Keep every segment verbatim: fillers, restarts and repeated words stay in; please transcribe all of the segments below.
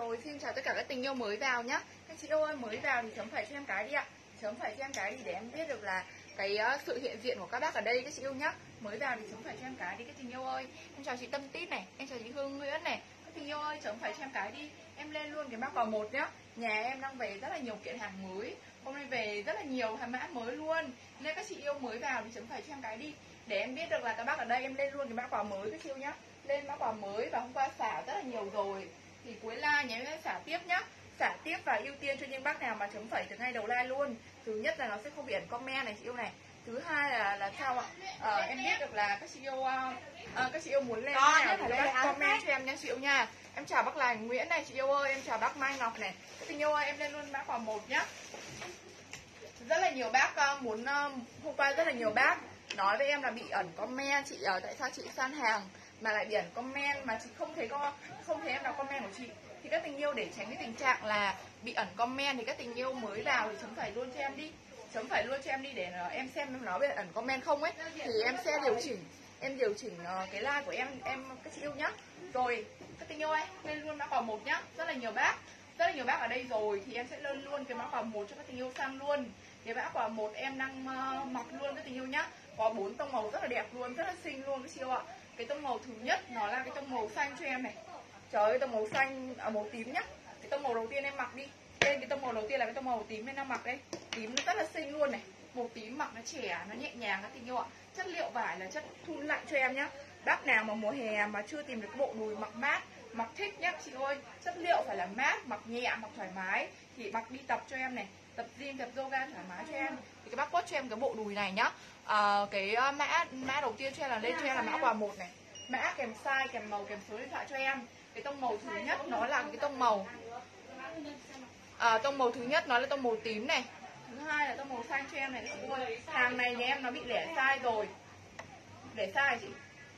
Rồi, xin chào tất cả các tình yêu mới vào nhá. Các chị yêu ơi, mới vào thì chấm phải cho em cái đi ạ. Chấm phải cho em cái đi để em biết được là cái uh, sự hiện diện của các bác ở đây các chị yêu nhá. Mới vào thì chấm phải cho em cái đi các tình yêu ơi. Em chào chị Tâm Tít này, em chào chị Hương Nguyễn này. Các tình yêu ơi, chấm phải cho em cái đi. Em lên luôn cái mã quà một nhá. Nhà em đang về rất là nhiều kiện hàng mới. Hôm nay về rất là nhiều hàng mã mới luôn. Nên các chị yêu mới vào thì chấm phải cho em cái đi để em biết được là các bác ở đây. Em lên luôn cái mã quà mới các chị yêu nhá. Lên mã quà mới và hôm qua xả rất là nhiều rồi. Thì cuối live nhé em xả tiếp nhá. Xả tiếp và ưu tiên cho những bác nào mà chấm phẩy từ ngay đầu live luôn. Thứ nhất là nó sẽ không bị ẩn comment này chị yêu này. Thứ hai là là sao ạ? À, em biết được là các chị yêu uh, uh, các chị yêu muốn lên nào thì các bác comment cho em nha chị yêu nha. Em chào bác Lành Nguyễn này chị yêu ơi, em chào bác Mai Ngọc này. Các tình yêu ơi, em lên luôn mã quà một nhá. Rất là nhiều bác uh, muốn uh, hôm qua rất là nhiều bác nói với em là bị ẩn comment chị ở uh, tại sao chị san hàng mà lại bị ẩn comment mà chị không thấy có không thấy em đọc comment của chị. Thì các tình yêu để tránh cái tình trạng là bị ẩn comment thì các tình yêu mới vào thì chấm phải luôn cho em đi. Chấm phải luôn cho em đi để em xem em nói về ẩn comment không ấy thì em sẽ điều chỉnh em điều chỉnh uh, cái like của em em các chị yêu nhá. Rồi các tình yêu ơi, lên luôn mã quà một nhá. Rất là nhiều bác rất là nhiều bác ở đây rồi thì em sẽ lên luôn cái mã quà một cho các tình yêu sang luôn. Cái mã quà một em đang uh, mặc luôn các tình yêu nhá. Có bốn tông màu rất là đẹp luôn, rất là xinh luôn các chị yêu ạ. Cái tông màu thứ nhất nó là cái tông màu xanh cho em này. Trời ơi, tông màu xanh à, màu tím nhá. Cái tông màu đầu tiên em mặc đi. Trên cái tông màu đầu tiên là cái tông màu tím em đang mặc đây. Tím nó rất là xinh luôn này. Màu tím mặc nó trẻ, nó nhẹ nhàng các tình yêu ạ. Chất liệu vải là chất thun lạnh cho em nhá. Bác nào mà mùa hè mà chưa tìm được bộ đùi mặc mát, mặc thích nhá chị ơi. Chất liệu phải là mát, mặc nhẹ, mặc thoải mái thì mặc đi tập cho em này. Tập gym, tập yoga thoải mái cho em. Thì các bác quất cho em cái bộ đùi này nhá. À, cái mã mã đầu tiên cho em là lên cho em là mã quà một này. Mã kèm size, kèm màu, kèm số điện thoại cho em. Cái tông màu thứ nhất nó là cái tông màu à, tông màu thứ nhất nó là tông màu tím này. Thứ hai là tông màu xanh cho em này. Hàng này nhà em nó bị lẻ size rồi. Lẻ size chị.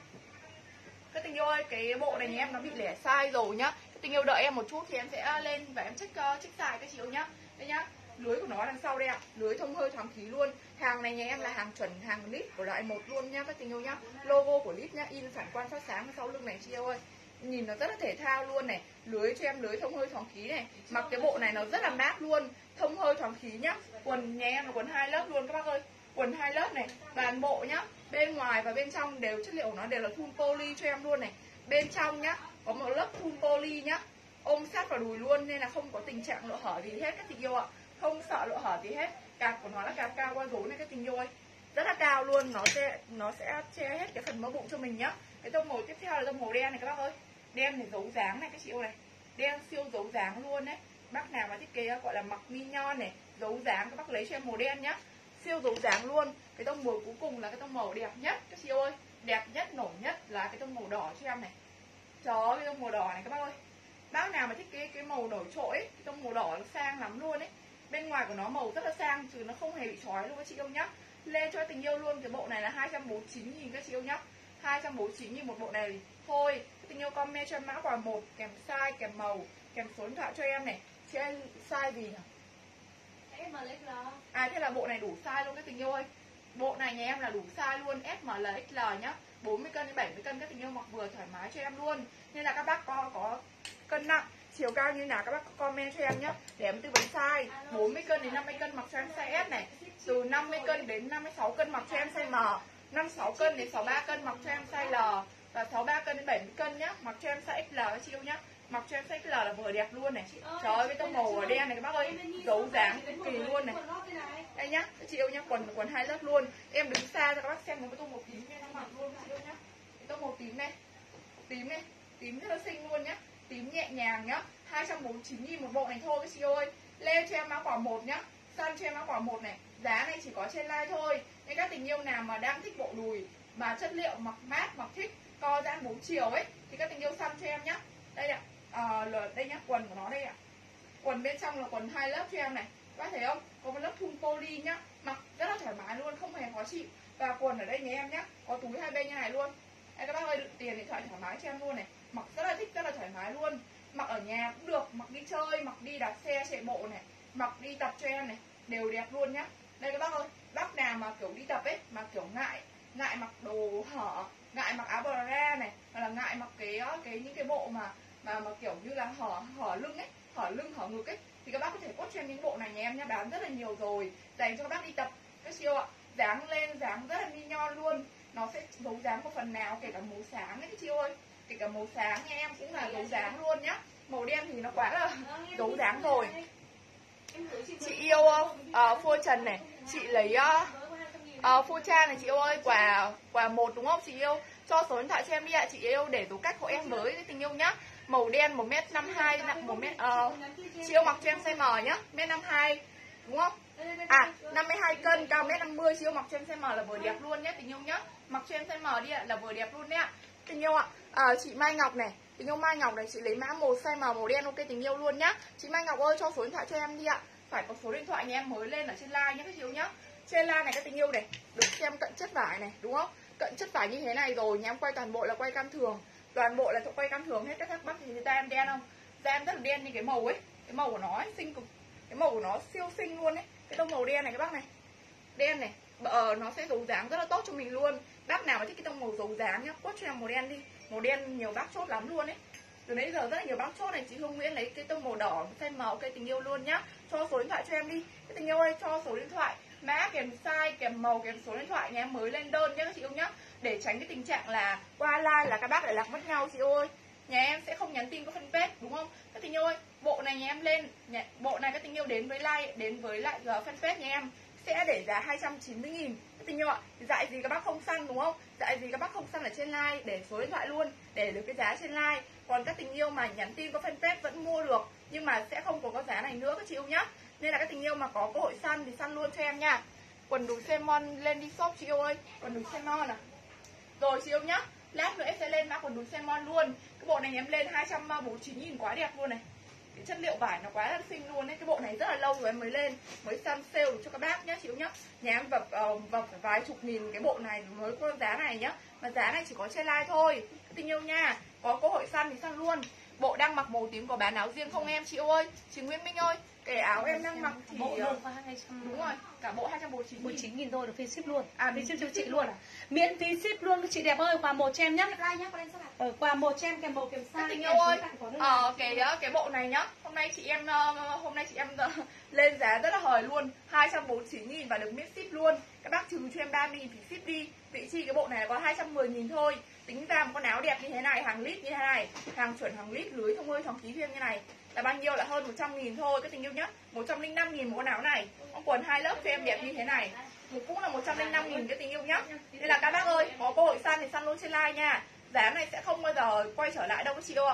Các tình yêu ơi, cái bộ này nhà em nó bị lẻ size rồi nhá. Các tình yêu đợi em một chút thì em sẽ lên và em check uh, check size các chị yêu nhá. Đây nhá. Lưới của nó đằng sau đây ạ. Lưới thông hơi thoáng khí luôn. Hàng này nhà em là hàng chuẩn, hàng lít của loại một luôn nhá các tình yêu nhá. Logo của lít nhá, in phản quang phát sáng sau lưng này chị yêu ơi. Nhìn nó rất là thể thao luôn này. Lưới cho em lưới thông hơi thoáng khí này. Mặc cái bộ này nó rất là mát luôn. Thông hơi thoáng khí nhá. Quần nhà em là quần hai lớp luôn các bác ơi. Quần hai lớp này. Toàn bộ nhá. Bên ngoài và bên trong đều chất liệu của nó đều là thun poly cho em luôn này. Bên trong nhá có một lớp thun poly nhá. Ôm sát vào đùi luôn nên là không có tình trạng lỗ hở gì hết các chị yêu ạ. Không sợ lỗ hở gì hết. Cạp của nó là cạp cao qua rốn này các tình yêu ơi. Rất là cao luôn, nó sẽ nó sẽ che hết cái phần mỡ bụng cho mình nhá. Cái tông màu tiếp theo là tông màu đen này các bác ơi. Đen thì dấu dáng này các chị yêu này. Đen siêu dấu dáng luôn đấy. Bác nào mà thiết kế gọi là mặc minion này, dấu dáng các bác lấy cho em màu đen nhá. Siêu dấu dáng luôn. Cái tông màu cuối cùng là cái tông màu đẹp nhất các chị yêu ơi. Đẹp nhất, nổi nhất là cái tông màu đỏ cho em này. Trời ơi, cái tông màu đỏ này các bác ơi. Bác nào mà thiết kế cái màu nổi trội ấy, cái tông màu đỏ nó sang lắm luôn ấy. Bên ngoài của nó màu rất là sang chứ nó không hề bị chói luôn các chị yêu nhá. Lên cho tình yêu luôn, cái bộ này là hai trăm bốn mươi chín nghìn các chị yêu nhá. hai trăm bốn mươi chín nghìn một bộ này thôi. Tình yêu comment cho em mã quà một kèm size, kèm màu, kèm số điện thoại cho em này. Chị em size gì nhỉ? À thế là bộ này đủ size luôn các tình yêu ơi. Bộ này nhà em là đủ size luôn, S M L X L nhá. bốn mươi cân đến bảy mươi cân các tình yêu mặc vừa thoải mái cho em luôn. Nên là các bác có có cân nặng, chiều cao như nào các bác comment cho em nhé để em tư vấn size. Bốn mươi cân đến năm mươi cân mặc cho em size S này. Từ năm mươi cân đến năm mươi sáu cân mặc cho em size M. Năm mươi sáu cân đến sáu mươi ba cân mặc cho em size L. Và sáu mươi ba cân đến bảy mươi cân nhá, mặc cho em size X L các chị yêu nhá. Mặc cho em size X L là vừa đẹp luôn này. Trời ơi, cái tông màu đen này các bác ơi, dấu dáng cực kỳ luôn này. Đây nhá, các chị yêu nhá, quần quần hai lớp luôn. Em đứng xa cho các bác xem một cái tông màu tím em đang mặc luôn các chị yêu nhá. Cái tông màu tím này. Tím này, tím rất là xinh luôn nhá. Tím nhẹ nhàng nhá. hai trăm bốn mươi chín nghìn một bộ này thôi các chị ơi. Lên cho em mã quả một nhá. Săn cho em mã quả một này. Giá này chỉ có trên live thôi. Nên các tình yêu nào mà đang thích bộ đùi mà chất liệu mặc mát, mặc thích co giãn bốn chiều ấy thì các tình yêu săn cho em nhá. Đây ạ. À, đây nhá, quần của nó đây ạ. Quần bên trong là quần hai lớp cho em này. Các bác thấy không? Có một lớp thun poly nhá. Mặc rất là thoải mái luôn, không hề khó chịu. Và quần ở đây nhà em nhá, có túi hai bên như này luôn. Đây các bác ơi, tiền điện thoại thoải mái cho em luôn này. Mặc rất là thích, rất là thoải mái luôn. Mặc ở nhà cũng được, mặc đi chơi, mặc đi đạp xe, chạy bộ này, mặc đi tập cho em này, đều đẹp luôn nhá. Đây các bác ơi, bác nào mà kiểu đi tập ấy, mà kiểu ngại, ngại mặc đồ hở, ngại mặc áo bra này, hoặc là ngại mặc cái cái những cái bộ mà mà mà kiểu như là hở hở lưng ấy, hở lưng hở ngực ấy, thì các bác có thể cốt cho em những bộ này nhà em nhá, bán rất là nhiều rồi, dành cho các bác đi tập các chị yêu ạ. Dáng lên dáng rất là mi nhon luôn, nó sẽ giấu dáng một phần nào, kể cả màu sáng ấy các chị ơi, kể cả màu sáng nha em cũng là giấu dáng luôn nhá. Màu đen thì nó quá là giấu dáng rồi. Chị yêu uh, phôi trần này, chị lấy uh, uh, phôi trang này chị yêu ơi, quà quà một đúng không chị yêu, cho số điện thoại cho em đi ạ chị yêu để tú cách hộ em với tình yêu nhá. Màu đen một mét năm mươi hai, nặng một mét, uh, chị yêu mặc cho em size M nhá, mét năm mươi hai đúng không? À, năm mươi hai cân, cao mét năm mươi, chị yêu mặc cho em size M là vừa đẹp luôn nhé tình yêu nhá. Mặc cho em size M đi ạ, là vừa đẹp luôn đấy ạ. Tình yêu ạ. À, chị Mai Ngọc này, tình yêu Mai Ngọc này, chị lấy mã màu size M màu đen ok tình yêu luôn nhá. Chị Mai Ngọc ơi cho số điện thoại cho em đi ạ. Phải có số điện thoại nhà em mới lên ở trên live nhé các chị yêu nhá. Trên live này các tình yêu này, được xem cận chất vải này đúng không? Cận chất vải như thế này rồi, nhà em quay toàn bộ là quay cam thường. Toàn bộ là quay cam thường hết, các thắc mắc thì da em đen không? Da em rất là đen như cái màu ấy, cái màu của nó ấy, xinh cực. Cái màu của nó siêu xinh luôn ấy. Cái tông màu đen này các bác này, đen này, ờ, nó sẽ giấu dáng rất là tốt cho mình luôn. Bác nào mà thích cái tông màu giấu dáng nhá, quất cho em màu đen đi. Màu đen nhiều bác chốt lắm luôn ấy. Từ nãy giờ rất là nhiều bác chốt này. Chị Hương Nguyễn lấy cái tông màu đỏ size M ok tình yêu luôn nhá. Cho số điện thoại cho em đi. Cái tình yêu ơi cho số điện thoại, mã kèm size kèm màu kèm số điện thoại nhà em mới lên đơn nhá các chị yêu nhá. Để tránh cái tình trạng là qua like là các bác lại lạc mất nhau chị ơi. Nhà em sẽ không nhắn tin có fanpage đúng không? Các tình yêu ơi, bộ này nhà em lên, nhà, bộ này các tình yêu đến với like, đến với lại uh, fanpage nhà em sẽ để giá hai trăm chín mươi nghìn. Các tình yêu ạ, dại gì các bác không săn đúng không? Dại gì các bác không săn ở trên like, để số điện thoại luôn, để được cái giá trên like. Còn các tình yêu mà nhắn tin có fanpage vẫn mua được, nhưng mà sẽ không có cái giá này nữa các chị yêu nhá. Nên là các tình yêu mà có cơ hội săn thì săn luôn cho em nha. Quần đùi Semon lên đi shop chị yêu ơi, quần đùi Semon à. Rồi chị yêu nhá. Lát nữa em sẽ lên mã quần đùi Semon luôn. Cái bộ này em lên hai trăm bốn mươi chín nghìn quá đẹp luôn này. Cái chất liệu vải nó quá là xinh luôn ấy. Cái bộ này rất là lâu rồi em mới lên, mới săn sale được cho các bác nhá chị yêu nhá. Nhà em vập uh, vập vài chục nghìn cái bộ này mới có giá này nhá. Mà giá này chỉ có trên live thôi. Tình yêu nha. Có cơ hội săn thì săn luôn. Bộ đang mặc màu tím có bán áo riêng không em chị yêu ơi? Chị Nguyễn Minh ơi, cái áo em đang mặc thì bộ đơn qua hai trăm. Đúng rồi, cả bộ hai trăm bốn mươi chín nghìn thôi, được phí ship luôn. À, phí ship cho chị luôn à? Miễn phí ship luôn chị đẹp ơi, quà một cho em nhá. Ở quà một cho em kèm màu kèm size. Tình yêu ơi, ờ, cái cái bộ này nhá, hôm nay chị em hôm nay chị em lên giá rất là hời luôn, hai trăm bốn mươi chín nghìn và được miễn ship luôn. Các bác trừ cho em ba mươi nghìn phí ship đi. Vị chi cái bộ này có hai trăm mười nghìn thôi. Tính ra một con áo đẹp như thế này, hàng lít như thế này, hàng chuẩn hàng lít, lưới thông ơi, thòng ký thêm như này là bao nhiêu, là hơn một trăm nghìn thôi các tình yêu nhá. Một trăm lẻ năm nghìn một con áo này. Con quần hai lớp cho em đẹp như thế này cũng là một trăm lẻ năm nghìn cái tình yêu nhá. Nên là các bác ơi, có cơ hội săn thì săn luôn trên live nha. Giá này sẽ không bao giờ quay trở lại đâu các chị yêu ạ.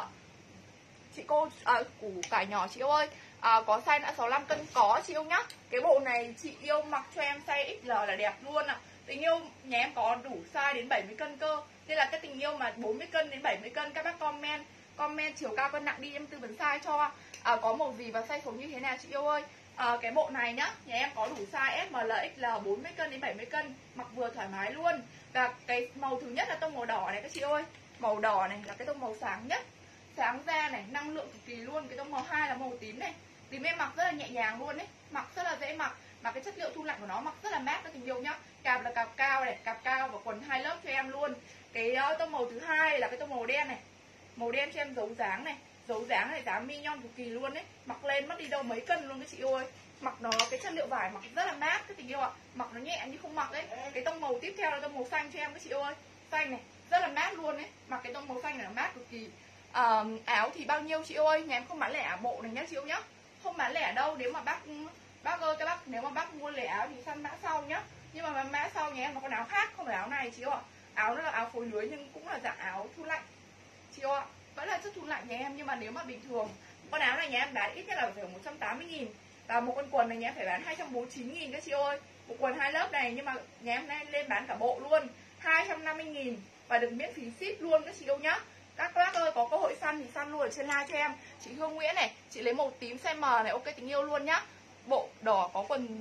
Chị cô à, củ cải nhỏ chị yêu ơi, à, có size đã sáu mươi lăm cân có chị yêu nhá. Cái bộ này chị yêu mặc cho em size ích lờ là đẹp luôn ạ. À. Tình yêu nhà em có đủ size đến bảy mươi cân cơ. Nên là cái tình yêu mà bốn mươi cân đến bảy mươi cân các bác comment comment chiều cao cân nặng đi em tư vấn size cho. À, có màu gì và size số như thế nào chị yêu ơi. À, cái bộ này nhá, nhà em có đủ size ét em lờ, ích lờ, bốn mươi cân đến bảy mươi cân, mặc vừa thoải mái luôn. Và cái màu thứ nhất là tông màu đỏ này các chị ơi. Màu đỏ này là cái tông màu sáng nhất, sáng da này, năng lượng cực kỳ luôn. Cái tông màu hai là màu tím này. Tím em mặc rất là nhẹ nhàng luôn ấy, mặc rất là dễ mặc, mà cái chất liệu thu lạnh của nó mặc rất là mát các tình yêu nhá. Cạp là cạp cao này, cạp cao và quần hai lớp cho em luôn. Cái uh, tông màu thứ hai là cái tông màu đen này. Màu đen cho em giấu dáng này, giấu dáng này, dáng mi nhon cực kỳ luôn ấy. Mặc lên mất đi đâu mấy cân luôn các chị ơi. Mặc nó cái chất liệu vải mặc rất là mát các tình yêu ạ. Mặc nó nhẹ như không mặc ấy. Cái tông màu tiếp theo là tông màu xanh cho em các chị ơi. Xanh này, rất là mát luôn ấy. Mặc cái tông màu xanh này là mát cực kỳ. À, áo thì bao nhiêu chị ơi? Nhà em không bán lẻ áo bộ này nhá chị yêu nhá. Không bán lẻ đâu, nếu mà bác bác ơi các bác nếu mà bác mua lẻ áo thì săn mã sau nhá. Nhưng mà mã sau nhà em có con áo khác, không phải áo này chị yêu ạ. Áo nó là áo phối lưới nhưng cũng là dạng áo thu lạnh chị yêu ạ. Vẫn là chất thu lạnh nhà em, nhưng mà nếu mà bình thường con áo này nhà em bán ít nhất là phải một trăm tám mươi nghìn. Và một con quần này nhà em phải bán hai trăm bốn mươi chín nghìn các chị ơi. Một quần hai lớp này nhưng mà nhà em nay lên bán cả bộ luôn, hai trăm năm mươi nghìn và được miễn phí ship luôn các chị yêu nhá. Các bác ơi có cơ hội săn thì săn luôn ở trên live cho em. Chị Hương Nguyễn này, chị lấy màu tím size M này, ok tình yêu luôn nhá. Bộ đỏ có quần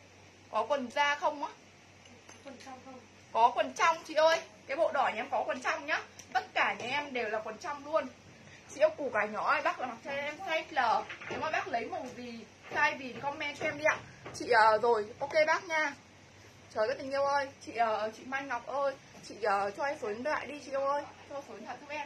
có quần da không á? Quần trong không? Có quần trong chị ơi. Cái bộ đỏ nhà em có quần trong nhá. Tất cả nhà em đều là quần trong luôn. Chị yêu củ cải nhỏ ai bác là mặc cho em size L. Nếu mà bác lấy màu gì, size gì thì comment cho em đi ạ. Chị uh, rồi, ok bác nha. Trời các tình yêu ơi, chị uh, chị Mai Ngọc ơi, chị uh, cho em số điện thoại đi chị yêu ơi, cho số điện thoại giúp em nhé.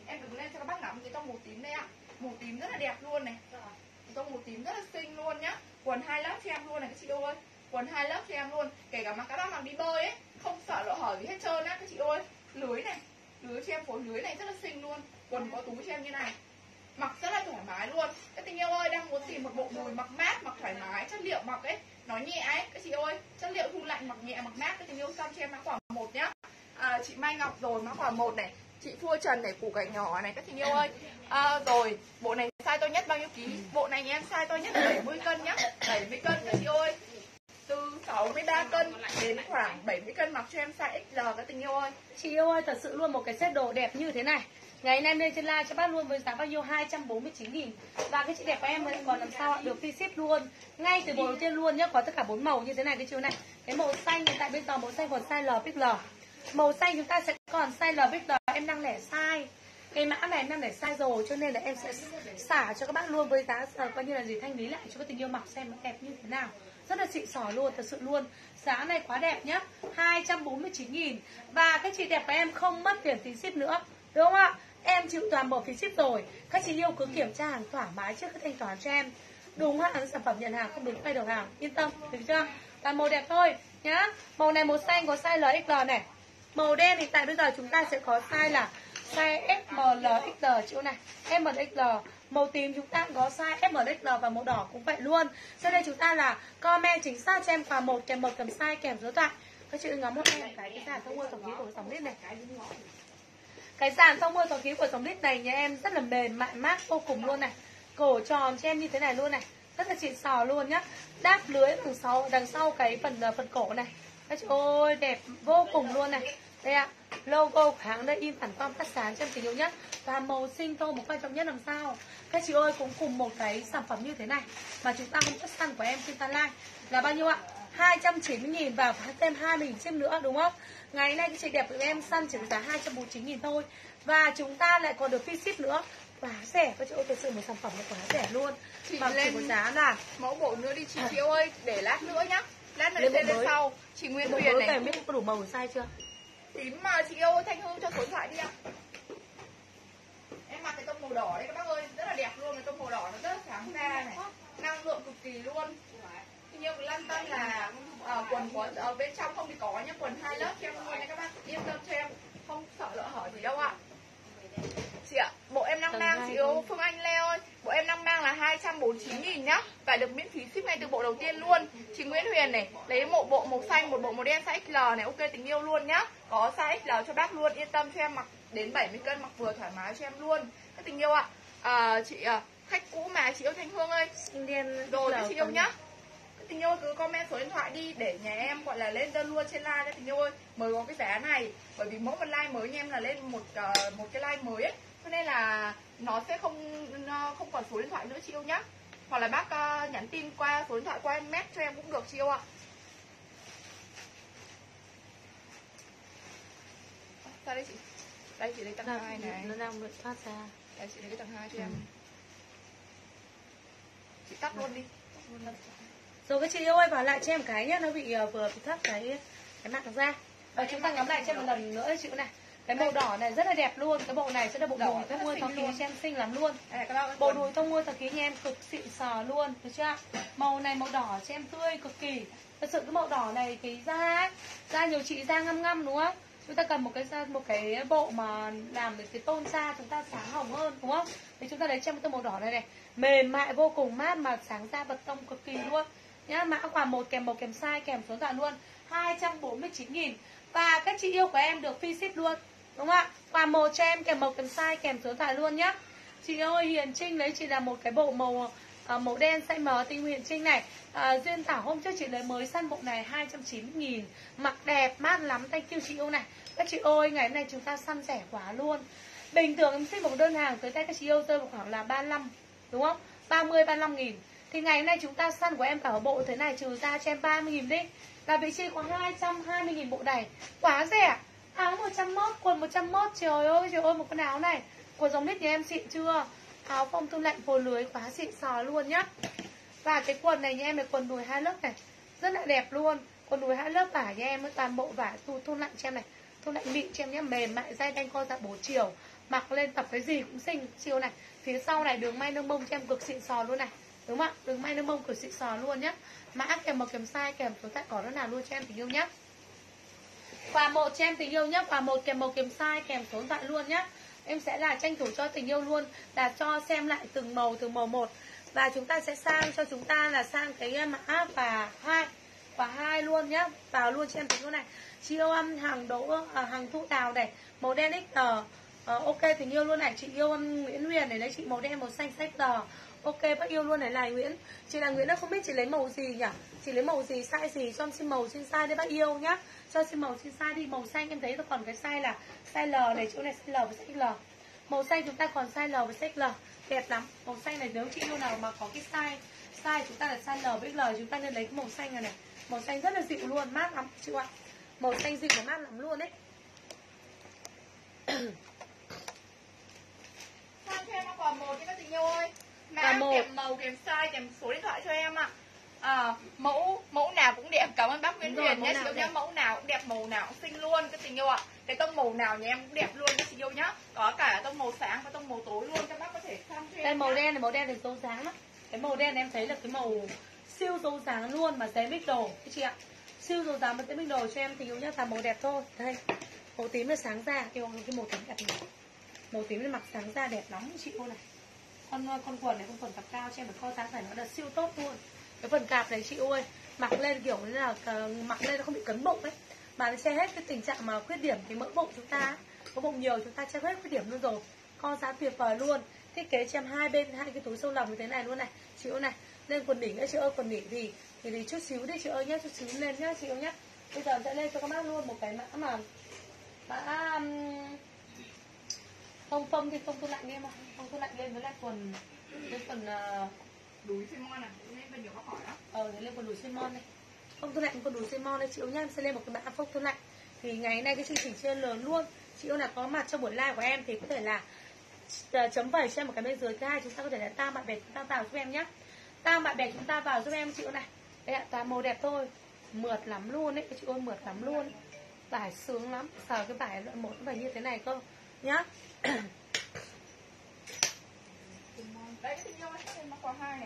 Em đứng lên cho các bác ngắm cái tông màu tím đây ạ. Màu tím rất là đẹp luôn này. Cái tông màu tím rất là xinh luôn nhá. Quần hai lớp cho em luôn này các chị ơi. Quần hai lớp cho em luôn. Kể cả mà các bác mặc đi bơi ấy, không sợ lỗ hở gì hết trơn á các chị ơi. Lưới này, lưới cho em phối lưới này rất là xinh luôn. Quần có túi cho em như này. Mặc rất là thoải mái luôn. Các tình yêu ơi, đang muốn tìm một bộ đùi mặc mát, mặc thoải mái, chất liệu mặc ấy nó nhẹ ấy các chị ơi, chất liệu thu lạnh mặc nhẹ mặc mát. Các tình yêu xăm cho em mã quả một nhá. À, chị Mai Ngọc rồi mã quả một này, chị Thua Trần này, củ cải nhỏ này các tình yêu ơi. À, rồi bộ này size to nhất bao nhiêu ký? Bộ này em size to nhất là bảy mươi cân nhá, bảy mươi cân các chị ơi. Từ sáu mươi ba cân đến khoảng bảy mươi cân mặc cho em size ích lờ các tình yêu ơi. Chị yêu ơi, thật sự luôn một cái set đồ đẹp như thế này. Ngày nay lên trên live cho bác luôn với giá bao nhiêu? hai trăm bốn mươi chín nghìn. Và cái chị đẹp của em còn làm sao ạ? Được free ship luôn. Ngay từ bộ đầu tiên luôn nhá, có tất cả bốn màu như thế này cái chiều này. Cái màu xanh hiện tại bây giờ màu xanh còn size L ích lờ. Màu xanh chúng ta sẽ còn size L ích lờ, em đang lẻ size. Cái mã này em đang để size rồi cho nên là em sẽ xả cho các bác luôn với giá uh, coi như là gì, thanh lý lại cho các tình yêu mặc xem nó đẹp như thế nào. Rất là xịn sò luôn, thật sự luôn. Giá này quá đẹp nhá, hai trăm bốn mươi chín nghìn. Và các chị đẹp của em không mất tiền phí ship nữa, đúng không ạ? Em chịu toàn bộ phí ship rồi. Các chị yêu cứ kiểm tra hàng thoải mái trước khi thanh toán cho em. Đúng hàng sản phẩm nhận hàng, không đúng quay đầu hàng, yên tâm, được chưa? Và màu đẹp thôi nhá. Màu này màu xanh có size L ích lờ này. Màu đen thì tại bây giờ chúng ta sẽ có size là size ét em lờ ích lờ chỗ này, em ích lờ. Màu tím chúng ta có size em ích lờ và màu đỏ cũng vậy luôn. Cho nên chúng ta là comment chính xác cho em quà một kèm một kèm size kèm số thoại. Các chị ngắm một em cái cái dàn thông mua tổng khí của dòng lít này. Cái dàn thông mua tổng khí của dòng lít này nhà em rất là mềm mại mát vô cùng luôn này. Cổ tròn cho em như thế này luôn này, rất là xịn sò luôn nhá. Đáp lưới đằng sau đằng sau cái phần phần cổ này. Các chị ơi đẹp vô cùng luôn này. Đây ạ, logo của hãng đây in phản quang phát sáng cho em tình yêu nhất. Và màu xinh thôi, một quan trọng nhất làm sao các chị ơi cũng cùng một cái sản phẩm như thế này mà chúng ta không cắt săn của em trên Tanline là bao nhiêu ạ? hai trăm chín mươi nghìn và thêm hai mươi nghìn ship nữa đúng không? Ngày nay cái chị đẹp của em săn chỉ giá hai trăm bốn mươi chín nghìn thôi. Và chúng ta lại còn được free ship nữa. Quá rẻ, các chị ơi, thật sự một sản phẩm nó quá rẻ luôn. Chị mà lên chỉ có giá là mẫu bộ nữa đi chị Kiều ơi, để lát nữa nhá. Lát nữa lên lên bộ lên mới. sau. Chị Nguyên bộ Huyền mới này. em biết có đủ màu size chưa? Tím mà chị yêu ơi, Thanh Hương cho số điện thoại đi ạ. Em mặc cái tông màu đỏ đấy các bác ơi, rất là đẹp luôn, cái tông màu đỏ nó rất là sáng ra này, năng lượng cực kỳ luôn. Thì nhiều cái lăn tăn là uh, quần có ở bên trong không thì có nhá, quần hai lớp cho em luôn nha các bác, yên tâm cho em, không sợ lỡ hở gì đâu ạ. Chị ạ, bộ em đang mang chị yêu Phương Anh Lê ơi, bộ em đang mang là hai trăm bốn mươi chín nghìn nhá, và được miễn phí ship ngay từ bộ đầu tiên luôn. Chị Nguyễn Huyền này, lấy một bộ màu xanh, một bộ màu đen size ích lờ này, ok tình yêu luôn nhá. Có size ích lờ cho bác luôn, yên tâm cho em mặc đến bảy mươi cân, mặc vừa thoải mái cho em luôn. Các tình yêu ạ. À, chị à, khách cũ mà chị yêu Thanh Hương ơi. Rồi các chị yêu nhá. Các tình yêu cứ comment số điện thoại đi để nhà em gọi là lên đơn luôn trên live các tình yêu ơi. Mới có cái giá này, bởi vì mỗi một live mới nhà em là lên một uh, một cái live mới ấy. Cho nên là nó sẽ không nó không còn số điện thoại nữa chị yêu nhá. Hoặc là bác uh, nhắn tin qua số điện thoại qua em mét cho em cũng được chị yêu ạ. Sao đây chị? Đây chị lấy tầng hai này. Nó đang phát ra. Đây chị lấy cái tầng hai cho em. Ừ. Chị tắt luôn đi. Rồi các chị yêu ơi, vào lại cho em cái nhá, nó bị uh, vừa bị thắt cái cái mặt ra. Và chúng ta ngắm lại cho em một lần nữa chị này. Cái màu đỏ này rất là đẹp luôn, cái bộ này sẽ là bộ đùi thông mua thông khí cho em xinh lắm luôn. Bộ đùi thông mua thông khí nha em cực xịn sò luôn, được chưa? Màu này màu đỏ cho em tươi cực kỳ. Thật sự cái màu đỏ này cái da ấy, da nhiều chị da ngăm ngăm đúng không? Chúng ta cần một cái da, một cái bộ mà làm được cái tôn da chúng ta sáng hồng hơn đúng không? Thì chúng ta lấy cho em cái màu đỏ này này, mềm mại vô cùng mát mà sáng da bật tông cực kỳ luôn. Nhá, mã quà một kèm một kèm size kèm số điện luôn, hai trăm bốn mươi chín nghìn. Và các chị yêu của em được free ship luôn. Đúng không ạ? Quà một cho em kèm màu kèm size kèm số điện thoại luôn nhá. Chị ơi, Hiền Trinh lấy chị là một cái bộ màu uh, màu đen size M tinh Huyền Trinh này. uh, Duyên Thảo hôm trước chị lấy mới săn bộ này hai trăm chín mươi nghìn. Mặc đẹp mát lắm, thank you chị yêu này. Các chị ơi, ngày hôm nay chúng ta săn rẻ quá luôn. Bình thường em ship một đơn hàng tới tay các chị yêu rơi vào khoảng là ba mươi lăm, đúng không? ba mươi ba mươi lăm nghìn. Thì ngày hôm nay chúng ta săn của em cả bộ thế này trừ ra cho em ba mươi nghìn đi, là vị trí có hai trăm hai mươi nghìn bộ này. Quá rẻ. Áo một trăm mốt, quần một trăm mốt, trời ơi, trời ơi, một con áo này của dòng nít nhà em xịn chưa? Áo phông thu lạnh phồ lưới quá xịn sò luôn nhá. Và cái quần này nha em là quần đùi hai lớp này, rất là đẹp luôn. Quần đùi hai lớp vải nha em, toàn bộ vải thu, thu lạnh cho em này, thu lạnh mịn cho em nhé, mềm mại, dây đanh co dạ bốn chiều. Mặc lên tập cái gì cũng xinh chiều này. Phía sau này đường may nâng bông cho em cực xịn sò luôn này, đúng không ạ? Đường may nâng bông cực xịn sò luôn nhá. Mã kèm màu kèm size kèm số tại có nó nào luôn cho em tình yêu nhá. Quà một cho em tình yêu nhá, quà một kèm màu kèm size kèm số điện thoại luôn nhá. Em sẽ là tranh thủ cho tình yêu luôn, là cho xem lại từng màu từng màu một. Và chúng ta sẽ sang cho chúng ta là sang cái mã và hai và hai luôn nhá. Vào luôn cho em tình yêu này. Chị yêu âm hàng đỗ à, hàng Thu Đào này, màu đen ích lờ. À, ok tình yêu luôn này. Chị yêu âm Nguyễn Huyền này, lấy chị màu đen màu xanh ích lờ. Ok bác yêu luôn này là Nguyễn. Chị là Nguyễn đã không biết chị lấy màu gì nhỉ? Chị lấy màu gì, size gì, cho em xin màu xin size đây bác yêu nhá. Cho xin màu xin size đi. Màu xanh em thấy còn cái size là size L này, chỗ này size L và size L. Màu xanh chúng ta còn size L và size L. Đẹp lắm. Màu xanh này nếu chị yêu nào mà có cái size size chúng ta là size L với L, chúng ta nên lấy cái màu xanh này này. Màu xanh rất là dịu luôn, mát lắm chị ạ. Màu xanh dịu và mát lắm luôn đấy. Sang cho em quà một cho các tình yêu ơi. Mã kèm màu kèm size kèm số điện thoại cho em ạ. À, mẫu mẫu nào cũng đẹp, cảm ơn bác Nguyễn Huyền nhé chị yêu nhá. Mẫu nào cũng đẹp, màu nào cũng xinh luôn các tình yêu ạ. Cái tông màu nào nhà em cũng đẹp luôn các chị yêu nhá. Có cả tông màu sáng và tông màu tối luôn, các bác có thể sang cho em. Đây màu đen này, màu đen thì dấu dáng lắm. Cái màu đen em thấy là cái màu siêu dấu dáng luôn mà giấy mix đồ các chị ạ. Siêu dấu dáng mà giấy mix đồ cho em tình yêu nhá, là màu đẹp thôi. Đây màu tím là sáng da, yêu cái màu tím đẹp này. Màu tím là mặc sáng da đẹp lắm chị cô này. Con con quần này, con quần cặp cao cho em một co dáng phải nó là siêu tốt luôn. Cái phần cạp này chị ơi, mặc lên kiểu như là mặc lên nó không bị cấn bụng ấy, mà nó che hết cái tình trạng mà khuyết điểm cái mỡ bụng chúng ta. Có bụng nhiều chúng ta che hết khuyết điểm luôn rồi. Co dáng tuyệt vời luôn. Thiết kế cho em hai bên hai cái túi sâu lòng như thế này luôn này chị ơi này. Lên quần đỉnh nữa chị ơi, quần đỉnh thì thì, thì chút xíu đi chị ơi nhá, chút xíu lên nhá chị ơi nhá. Bây giờ em sẽ lên cho các bác luôn một cái mã mà mã um, không không thì không tôi lạnh em ạ, không tôi lạnh lên với lại quần cái phần uh, đùi xi mon này, nên bên nhiều bác hỏi đó. Ờ, lên quần đùi xi mon này. Không tôi lạnh quần đùi xi mon đây chị ơi nhá, em sẽ lên một cái mã phông tôi lạnh. Thì ngày nay cái chương trình trên lớn luôn. Chị ơi là có mặt trong buổi live của em thì có thể là chấm vẩy cho em một cái bên dưới. Thứ hai chúng ta có thể là tam bạn bè chúng ta vào giúp em nhá. Tam bạn bè chúng ta vào giúp em chị ơi này. Đây ạ, toàn màu đẹp thôi. Mượt lắm luôn đấy, chị ơi mượt lắm luôn. Vải sướng lắm, sờ cái vải loại một cái vải như thế này cơ nhá. Đấy cái tình yêu này, mặc quà hai này.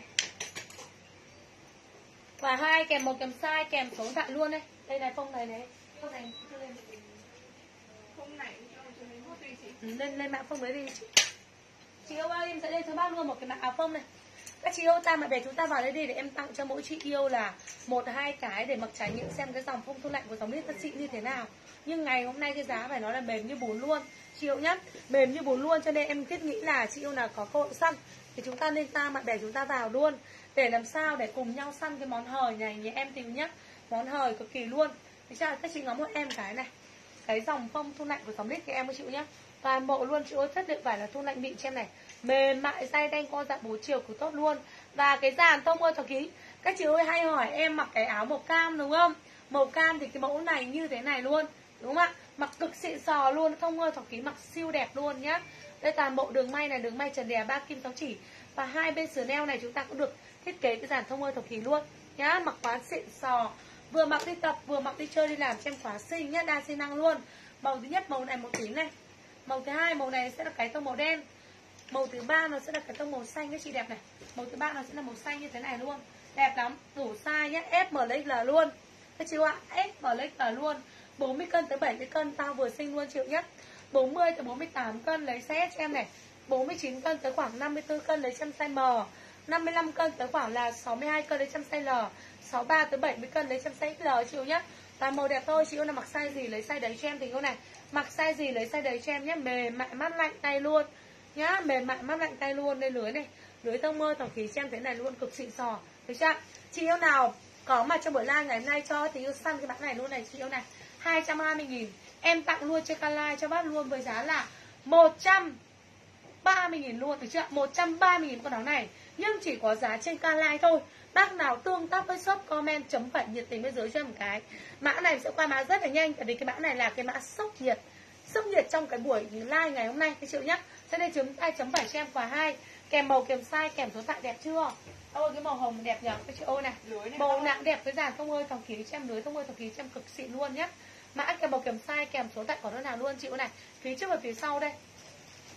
Và hai kèm một kèm size kèm số điện thoại luôn đây. Đây này phông này này. Phông này lên. Phông này tùy chị. Ừ, lên lên mã phông đấy đi chị. Chị yêu ơi em sẽ lên cho bác luôn một cái mã áo phông này. Các chị yêu tam bạn bè chúng ta vào đây đi để em tặng cho mỗi chị yêu là một hai cái để mặc trải nghiệm xem cái dòng phông thu lạnh của dòng Lít Tất Xịn như thế nào. Nhưng ngày hôm nay cái giá phải nói là mềm như bún luôn chị yêu nhá, mềm như bún luôn, cho nên em thiết nghĩ là chị yêu nào có cơ hội săn thì chúng ta nên tam bạn bè chúng ta vào luôn để làm sao để cùng nhau săn cái món hời này nhé em tìm nhá. Món hời cực kỳ luôn. Thì chắc là các chị ngắm một em cái này, cái dòng phông thu lạnh của dòng Lít cái em với chị nhá, toàn bộ luôn chị ơi, chất liệu vải là thu lạnh mịn cho em này, mềm mại dai đanh co giãn bốn chiều cực tốt luôn. Và cái dàn tông ơi thật ký, các chị ơi hay hỏi em mặc cái áo màu cam đúng không? Màu cam thì cái mẫu này như thế này luôn đúng không ạ? Mặc cực xịn sò luôn, thông ơi thật ký, mặc siêu đẹp luôn nhá. Đây toàn bộ đường may này, đường may trần đè ba kim sáu chỉ và hai bên sườn eo này chúng ta cũng được thiết kế cái dàn thông ơi thật ký luôn nhá. Mặc quá xịn sò, vừa mặc đi tập vừa mặc đi chơi đi làm cho em quá xinh nhá, đa xinh năng luôn. Màu thứ nhất màu này màu tím này, màu thứ hai màu này sẽ là cái tông màu đen, màu thứ ba nó sẽ là cái tông màu xanh các chị đẹp này, màu thứ ba nó sẽ là màu xanh như thế này luôn, đẹp lắm, đủ size nhé, ép em ích lờ luôn các chị ạ, ép em ích lờ luôn, bốn mươi cân tới bảy mươi cân tao vừa xinh luôn chịu nhé, bốn mươi tới bốn mươi tám cân lấy size cho em này, bốn mươi chín cân tới khoảng năm mươi tư cân lấy trăm size M, năm mươi lăm cân tới khoảng là sáu mươi hai cân lấy trăm size L, sáu mươi ba tới bảy mươi cân lấy trăm size ích lờ chịu nhé. Toàn màu đẹp thôi, chị ơi là mặc size gì lấy size đấy cho em tình yêu này. Mặc size gì lấy size đấy cho em nhé, mềm mại mát lạnh tay luôn nhá, mềm mại mát lạnh tay luôn. Đây lưới này, lưới tông mơ tổng khí cho em thế này luôn, cực xịn sò. Được chưa? Chị yêu nào có mặt trong buổi live ngày hôm nay cho tình yêu săn cái bạn này luôn này chị yêu này, hai trăm hai mươi nghìn em tặng luôn trên ca live cho bác luôn với giá là một trăm ba mươi nghìn luôn, được chưa? một trăm ba mươi nghìn con áo này, nhưng chỉ có giá trên ca live thôi. Bác nào tương tác với shop comment chấm phẩy nhiệt tình bên dưới cho em một cái. Mã này sẽ qua mã rất là nhanh, tại vì cái mã này là cái mã sốc nhiệt, sốc nhiệt trong cái buổi live ngày hôm nay các chị nhá. Cho nên chúng ta chấm phẩy cho em quà hai, kèm màu kèm size kèm số thoại đẹp chưa? Ôi cái màu hồng đẹp nhở các chị ơi này, màu nặng đẹp với dàn thông ơi thòng khí cho em, lưới thông ơi thòng khí cho em cực xịn luôn nhé. Mã kèm màu kèm size kèm số thoại có đứa nào luôn chị ơi này, phía trước và phía sau đây.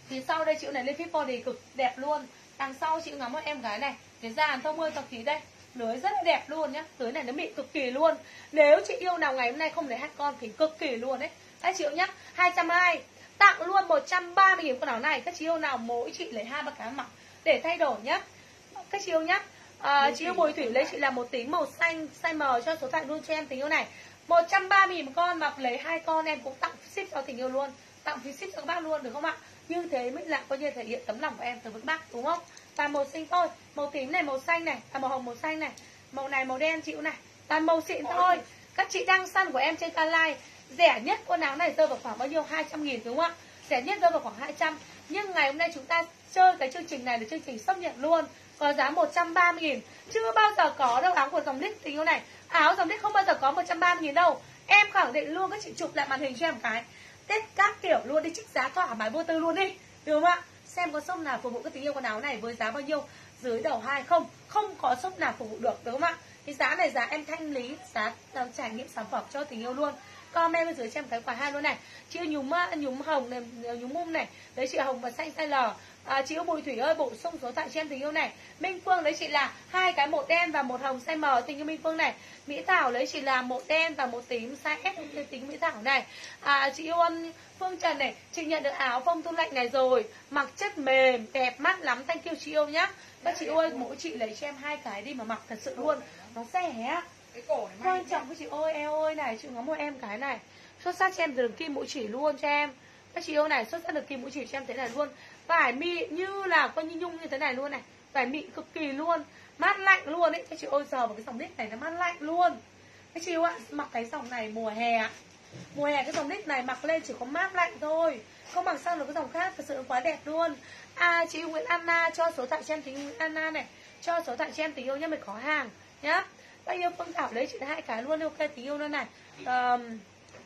Phía sau đây chị này lên fit body cực đẹp luôn. Đằng sau chị ngắm một em gái này, cái dàn thông ơi thật khí đây, lưới rất là đẹp luôn nhá, lưới này nó mịn cực kỳ luôn. Nếu chị yêu nào ngày hôm nay không lấy hai con thì cực kỳ luôn đấy. Các chị yêu nhá, hai trăm hai mươi tặng luôn một trăm ba mươi nghìn con áo này. Các chị yêu nào mỗi chị lấy hai ba cái mặc để thay đổi nhá. Các chị yêu nhá. À, chị yêu Bùi Thủy lấy chị là một tí màu xanh size M cho số thoại luôn cho em tình yêu này. một trăm ba mươi nghìn một con, mặc lấy hai con em cũng tặng ship cho tình yêu luôn, tặng phí ship cho các bác luôn được không ạ? Như thế mới là coi như thể hiện tấm lòng của em tới với các bác đúng không? Và màu xinh thôi, màu tím này, màu xanh này, à, màu hồng, màu xanh này, màu này, màu đen chịu này, toàn màu xịn thôi. Các chị đăng săn của em trên Canline, rẻ nhất con áo này rơi vào khoảng bao nhiêu? hai trăm nghìn đúng không ạ? Rẻ nhất rơi vào khoảng hai trăm. Nhưng ngày hôm nay chúng ta chơi cái chương trình này là chương trình sốc nhiệt luôn, có giá một trăm ba mươi nghìn. Chưa bao giờ có đâu áo của dòng Lích tình yêu này. Áo dòng Lích không bao giờ có một trăm ba mươi nghìn đâu. Em khẳng định luôn, các chị chụp lại màn hình cho em cái test các kiểu luôn đi, trích giá thoải mái vô tư luôn đi, được không ạ? Xem có shop nào phục vụ cái tình yêu con áo này với giá bao nhiêu, dưới đầu hai không, không có shop nào phục vụ được, đúng không ạ? Cái giá này giá em thanh lý, giá trải nghiệm sản phẩm cho tình yêu luôn. Comment bên dưới cho em cái quà hai luôn này. Chị yêu nhúm nhúm hồng này, nhúm mum này, đấy chị hồng và xanh size L. À, chị yêu Bùi Thủy ơi bổ sung số thoại cho em tình yêu này. Minh Phương lấy chị là hai cái, một đen và một hồng size M tình yêu Minh Phương này. Mỹ Thảo lấy chị là một đen và một tím size S tính Mỹ Thảo này. À, chị yêu um, Phương Trần này, chị nhận được áo phông thu lạnh này rồi, mặc chất mềm đẹp mắt lắm, thank you chị yêu nhá. Các chị ơi mỗi chị lấy cho em hai cái đi mà mặc thật sự luôn, nó rẻ. Cái cổ này Quan trọng với chị ơi, eo ơi này, chị ngắm một em cái này, xuất sắc cho em đường kim mũi chỉ luôn cho em. Các chị yêu này, xuất sắc đường kim mũi chỉ cho em thế này luôn. Vải mịn như là coi như nhung như thế này luôn này, vải mịn cực kỳ luôn, mát lạnh luôn ấy. Các chị ơi giờ vào cái dòng Lích này nó mát lạnh luôn. Các chị yêu ạ, mặc cái dòng này mùa hè, mùa hè cái dòng Lích này mặc lên chỉ có mát lạnh thôi, không bằng sang được cái dòng khác, thật sự quá đẹp luôn. À chị yêu Nguyễn Anna cho số thoại cho em tình Nguyễn Anna này, cho số thoại cho em tình yêu nhá, mình có hàng nhá. Các yêu Phương Thảo lấy chị hai cái luôn, ok tình yêu luôn này. um,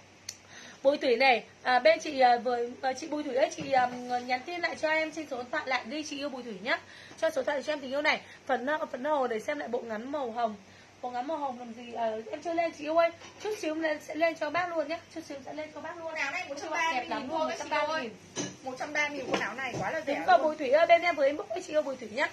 Bùi Thủy này, à, bên chị à, với à, chị Bùi Thủy ấy, chị à, nhắn tin lại cho em xin số điện thoại lại đi chị yêu Bùi Thủy nhá, cho số điện thoại cho em tình yêu này. Phần phần hồ để xem lại bộ ngắn màu hồng, bộ ngắn màu hồng làm gì, à, em chưa lên chị yêu ơi, chút xíu lên sẽ lên cho bác luôn nhé, chút xíu sẽ lên cho bác luôn. Áo này một trăm ba mươi nghìn thôi một trăm ba mươi nghìn, một trăm ba mươi nghìn con áo này quá là rẻ. đúng rồi Bùi Thủy ơi, bên em với inbox chị yêu Bùi Thủy nhá.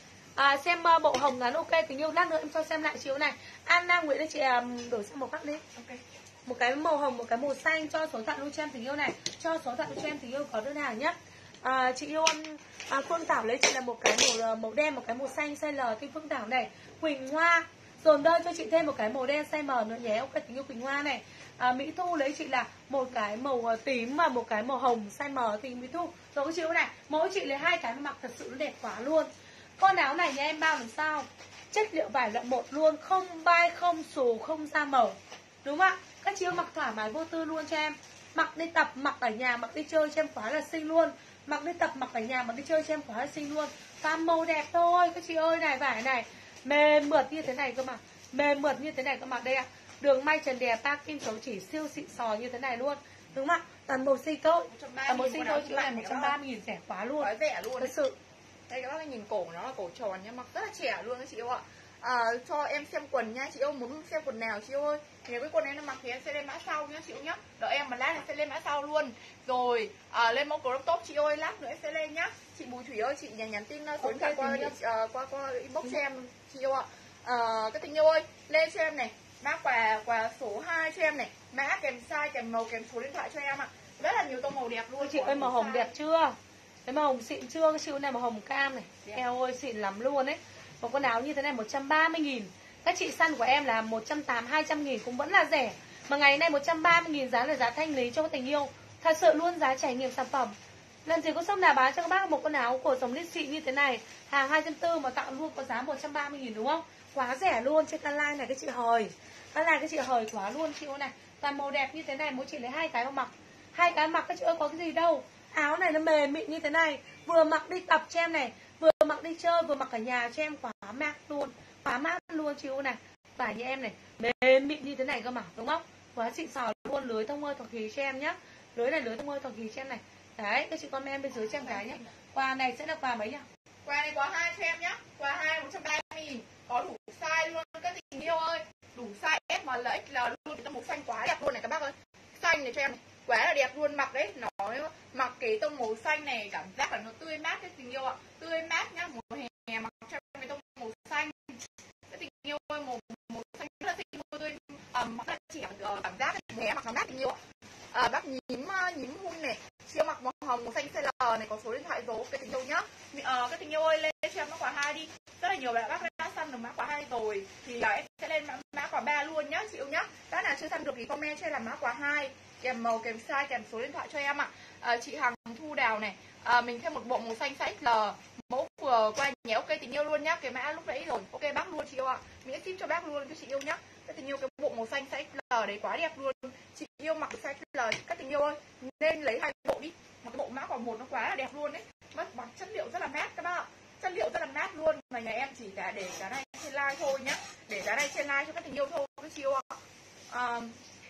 À, xem uh, bộ hồng ngắn ok tình yêu, lát nữa em cho xem lại chị yêu này. Anna Nguyễn ơi chị um, đổi sang màu khác đi. Ok. Một cái màu hồng, một cái màu xanh, cho số thoại luôn cho em tình yêu này, cho số thoại luôn cho em tình yêu có đơn hàng nhé. À, chị yêu à, Phương Thảo lấy chị là một cái màu màu đen, một cái màu xanh size L. Thì Phương Thảo này, Quỳnh Hoa dồn đơn cho chị thêm một cái màu đen size M nữa nhé, ok tình yêu Quỳnh Hoa này. À, Mỹ Thu lấy chị là một cái màu tím và một cái màu hồng size M thì Mỹ Thu. Rồi các chị yêu này, mỗi chị lấy hai cái mặc thật sự nó đẹp quá luôn. Con áo này nha em bao làm sao, chất liệu vải loại một luôn, không bay, không xù, không da màu, đúng không ạ? Các chị yêu mặc thoải mái vô tư luôn cho em, mặc đi tập, mặc ở nhà, mặc đi chơi cho em quá là xinh luôn, mặc đi tập, mặc ở nhà, mặc đi chơi cho em quá là xinh luôn. Và màu đẹp thôi các chị ơi này, vải này mềm mượt như thế này cơ mà, mềm mượt như thế này cơ mà, đây ạ. Đường may trần đè pa kim dấu chỉ siêu xịn sò như thế này luôn, đúng không ạ? Toàn màu xinh thôi, toàn màu xinh thôi chị ơi, một trăm ba mươi nghìn rẻ quá luôn, quá rẻ luôn thật sự. Đây các bác nhìn cổ nó là cổ tròn nhá, mặc rất là trẻ luôn các chị yêu ạ. À, cho em xem quần nha chị yêu, muốn xem quần nào chị yêu ơi. Nếu cái quần này nó mặc thì em sẽ lên mã sau nhá chị yêu nhá. Đợi em mà lát em sẽ lên mã sau luôn. Rồi à, lên mẫu crop top chị ơi, lát nữa em sẽ lên nhá. Chị Bùi Thủy ơi, chị nhà nhắn tin số điện thoại qua, uh, qua qua inbox cho em chị yêu ạ. À, các tình yêu ơi, lên cho em này, mã quà quà số hai cho em này, mã kèm size, kèm màu, kèm số điện thoại cho em ạ. Rất là nhiều tông màu đẹp luôn. Chị ơi màu hồng đẹp chưa? Cái màu hồng xịn chưa? Cái siêu này màu hồng cam này, eo ơi xịn lắm luôn ấy. Một con áo như thế này một trăm ba mươi nghìn. Các chị săn của em là một trăm tám mươi, hai trăm nghìn cũng vẫn là rẻ. Mà ngày nay một trăm ba mươi nghìn giá là giá thanh lý cho tình yêu. Thật sự luôn, giá trải nghiệm sản phẩm. Lần gì có shop nào bán cho các bác một con áo của dòng Lích xịn như thế này, hàng hai trăm tư mươi mà tặng luôn có giá một trăm ba mươi nghìn đúng không? Quá rẻ luôn trên Canline này các chị hời. Canline các chị hời quá luôn chị ơi này. Toàn màu đẹp như thế này, mỗi chị lấy hai cái mà mặc. Hai cái mặc các chị ơi có cái gì đâu. Áo này nó mềm mịn như thế này, vừa mặc đi tập cho em này, vừa mặc đi chơi, vừa mặc ở nhà cho em quá mát luôn, quá mát luôn chị ơi này. Vải như em này, mềm mịn như thế này cơ mà, đúng không? Quá xịn sò luôn, lưới thông hơi thọc khí cho em nhá. Lưới này lưới thông hơi thọc khí cho em này. Đấy, các chị con em bên dưới cho em cái nhá. Quà này sẽ là quà mấy nhá? Quà này quà hai cho em nhá. Quà hai một trăm ba mươi nghìn, có đủ size luôn các tình yêu ơi. Đủ size S, M, L, X, L luôn, cái màu xanh quá đẹp luôn này các bác ơi. Xanh này cho em này. quá là đẹp luôn. Mặc đấy, nó mặc cái tông màu xanh này cảm giác là nó tươi mát cái tình yêu ạ, tươi mát nhá. Mùa hè mặc trong cái tông màu xanh, cái tình yêu ơi, màu màu xanh rất là xinh tươi, à, mặc là chỉ uh, cảm giác mùa hè mặc nó mát tình yêu ạ. À, bác nhím uh, nhím hun này, siêu mặc màu hồng màu xanh size L này, có số điện thoại dấu cái tình yêu nhá. Uh, cái tình yêu ơi lên cho em mã quà hai đi, rất là nhiều bạn bác đã săn được mã quà hai rồi thì uh, em sẽ lên mã, mã quà ba luôn nhá chị yêu nhá. Bác nào chưa săn được thì comment cho em làm mã quà hai kèm màu kèm size kèm số điện thoại cho em ạ. À, chị Hằng Thu Đào này, à, mình thêm một bộ màu xanh size L, mẫu vừa qua nhé. Ok tình yêu luôn nhá, cái mã lúc nãy rồi. Ok bác luôn chị yêu ạ, mình sẽ ship cho bác luôn cho chị yêu nhá. Cái tình yêu cái bộ màu xanh size L đấy quá đẹp luôn, chị yêu mặc size L. Các tình yêu ơi nên lấy hai bộ đi, một cái bộ mã quà một nó quá là đẹp luôn đấy, mất bằng chất liệu rất là mát các bác ạ, chất liệu rất là mát luôn. Mà nhà em chỉ cả để cái này trên live thôi nhá, để cái này trên live cho các tình yêu thôi các chị yêu ạ. À,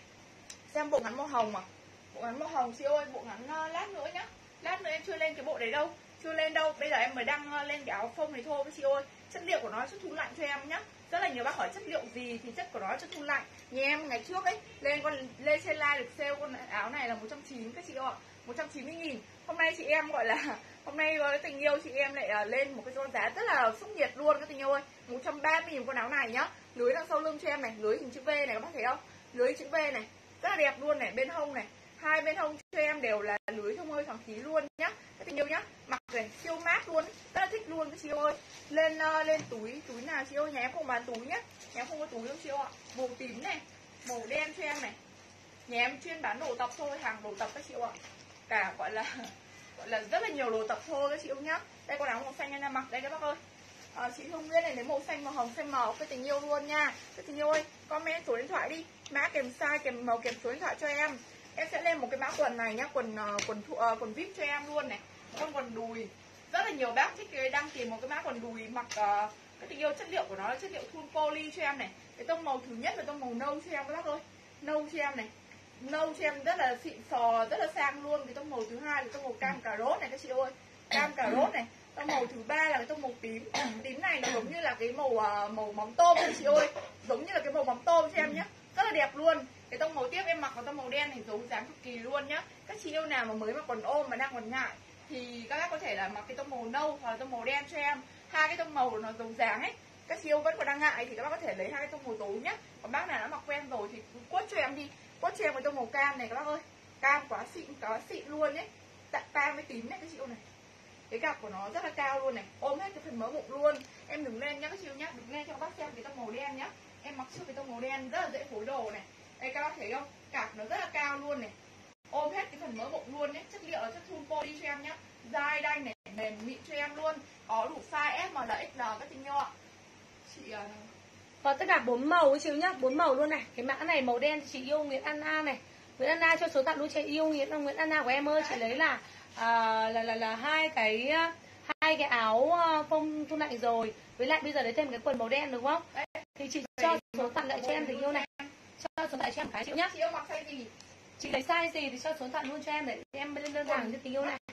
xem bộ ngắn màu hồng à, bộ ngắn màu hồng chị ơi, bộ ngắn uh, lát nữa nhá, lát nữa em chưa lên cái bộ đấy đâu, chưa lên đâu, bây giờ em mới đăng uh, lên cái áo phông này thôi các chị ơi. Chất liệu của nó chất thu lạnh cho em nhá, rất là nhiều bác hỏi chất liệu gì thì chất của nó chất thu lạnh. Nhà em ngày trước ấy lên con lên trên live được sale con áo này là một trăm chín mươi các chị ơi, một trăm chín mươi nghìn. Hôm nay chị em gọi là hôm nay cái tình yêu chị em lại uh, lên một cái con giá rất là sốc nhiệt luôn các tình yêu ơi, một trăm ba mươi nghìn con áo này nhá. Lưới đằng sau lưng cho em này, lưới hình chữ V này các bác thấy không, lưới chữ V này rất là đẹp luôn này, bên hông này, hai bên hông cho em đều là lưới thông hơi thoáng khí luôn nhá. Các tình yêu nhá, mặc này siêu mát luôn, rất là thích luôn các chị ơi. Lên uh, lên túi túi nào chị ơi, nhà em không bán túi nhá, nhà em không có túi đâu chị ơi ạ. Màu tím này, màu đen cho em này, nhà em chuyên bán đồ tập thôi, hàng đồ tập các chị ạ, cả gọi là gọi là rất là nhiều đồ tập thôi các chị yêu nhá. Đây con áo màu xanh em đang mặc đây các bác ơi. À, chị Hương Nguyễn này lấy màu xanh màu hồng xanh màu cái tình yêu luôn nha. Cái tình yêu ơi comment số điện thoại đi, mã kèm size kèm màu kèm số điện thoại cho em. Em sẽ lên một cái mã quần này nhá, quần uh, quần uh, quần vip cho em luôn này, con quần đùi. Rất là nhiều bác thích cái đăng tìm một cái mã quần đùi mặc uh, cái tình yêu, chất liệu của nó là chất liệu thun poly cho em này. Cái tông màu thứ nhất là tông màu nâu cho em các bác ơi, nâu cho em này, nâu cho em rất là xịn sò, rất là sang luôn. Cái tông màu thứ hai là tông màu cam cà rốt này các chị ơi, cam cà rốt này. Tông màu thứ ba là cái tông màu tím, tím này nó giống như là cái màu uh, màu mắm tôm các chị ơi, giống như là cái màu mắm tôm cho em nhé, rất là đẹp luôn. Cái tông màu tiếp em mặc vào tông màu đen này giấu dáng cực kỳ luôn nhá. Các chị yêu nào mà mới mặc quần ôm mà đang còn ngại thì các bác có thể là mặc cái tông màu nâu hoặc là tông màu đen cho em, hai cái tông màu nó giấu dáng ấy. Các chị yêu vẫn còn đang ngại thì các bác có thể lấy hai cái tông màu tối nhá. Còn bác nào đã mặc quen rồi thì quất cho em đi, quất cho em cái tông màu cam này các bác ơi, cam quá xịn, quá xịn luôn ấy, tặng cam với tím này các chị yêu này. Cái cặp của nó rất là cao luôn này, ôm hết cái phần mỡ bụng luôn. Em đừng lên nhá các chị nhá, đừng lên cho các bác xem cái tông màu đen nhá. Em mặc trước cái tông màu đen rất là dễ phối đồ này. Đây các bác thấy không, cặp nó rất là cao luôn này, ôm hết cái phần mỡ bụng luôn đấy. Chất liệu là chất thun poly cho em nhá, dai đanh này, mềm mịn cho em luôn, có đủ size S, M, L, X L các tình yêu ạ. Chị uh... có tất cả bốn màu ấy chị nhá, bốn màu luôn này. Cái mã này màu đen chị yêu Nguyễn Anna này, Nguyễn Anna cho số tặng luôn chị yêu Nguyễn Nguyễn Anna của em ơi. Chị lấy là à, là là là hai cái hai cái áo phông thu lạnh rồi, với lại bây giờ lấy thêm cái quần màu đen đúng không? Đấy. Thì chị cho số tặng lại cho em tình yêu này, cho số tặng cho em cái chị nhá. Chị yêu mặc size gì? Chị lấy size gì thì cho số tặng luôn cho em để em lên đơn hàng cho tình yêu này.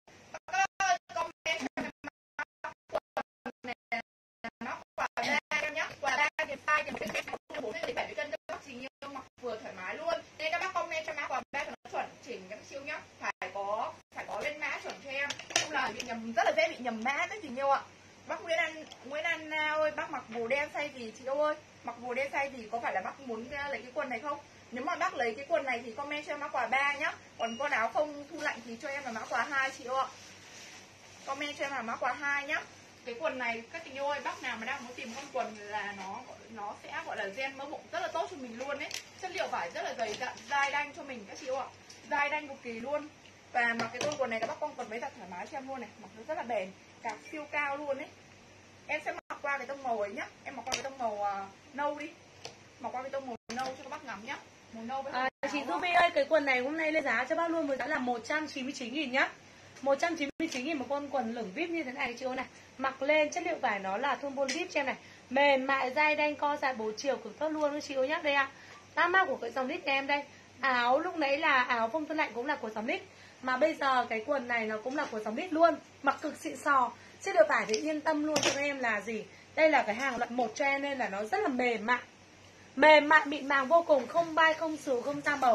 Nó quả ra em nhá, quả ra thì size thì cái bốn mươi bảy mươi cân cho bác chị yêu mặc vừa thoải mái luôn. Nên các bác comment cho mã quà ba nó chuẩn chỉnh các siêu nhá, phải có phải có lên mã chuẩn cho em, không là bị nhầm, rất là dễ bị nhầm mã các tình yêu ạ. Bác Nguyễn An Nguyễn Anna ơi, bác mặc màu đen size gì chị yêu ơi, mặc màu đen size gì, có phải là bác muốn lấy cái quần này không? Nếu mà bác lấy cái quần này thì comment cho em mã quà ba nhá. Còn con áo không thu lạnh thì cho em là mã quà hai chị yêu ạ. Comment cho em là mã quà hai nhá. Cái quần này các tình yêu ơi, bác nào mà đang muốn tìm con quần là nó nó sẽ gọi là gen mỡ bụng rất là tốt cho mình luôn đấy. Chất liệu vải rất là dày dặn, dai đanh cho mình các chị yêu ạ, dai đanh cực kỳ luôn. Và mặc cái con quần này các bác con quần mấy giặt thoải mái cho em luôn này, mặc nó rất là bền, cạp siêu cao luôn đấy. Em sẽ mặc qua cái tông màu ấy nhá, em mặc qua cái tông màu uh, nâu đi, mặc qua cái tông màu nâu cho các bác ngắm nhá, màu nâu với à, chị Ruby ơi, cái quần này hôm nay lên giá cho bác luôn với giá là một trăm chín mươi chín nghìn nhá, một trăm chín mươi chín nghìn một con quần lửng vip như thế này chị ơi này. Mặc lên chất liệu vải nó là thun poly vip cho em này, mềm mại dai đanh, co dài bốn chiều cực tốt luôn chị ơi nhá. Đây ạ, à, mác của cái dòng lít em đây. Áo lúc nãy là áo phông thân lạnh cũng là của dòng lít, mà bây giờ cái quần này nó cũng là của dòng lít luôn, mặc cực xịn sò. Chất liệu vải thì yên tâm luôn cho các em là gì, đây là cái hàng loại một cho em nên là nó rất là mềm mại, mềm mại mịn màng vô cùng, không bay không xù không sang bầu.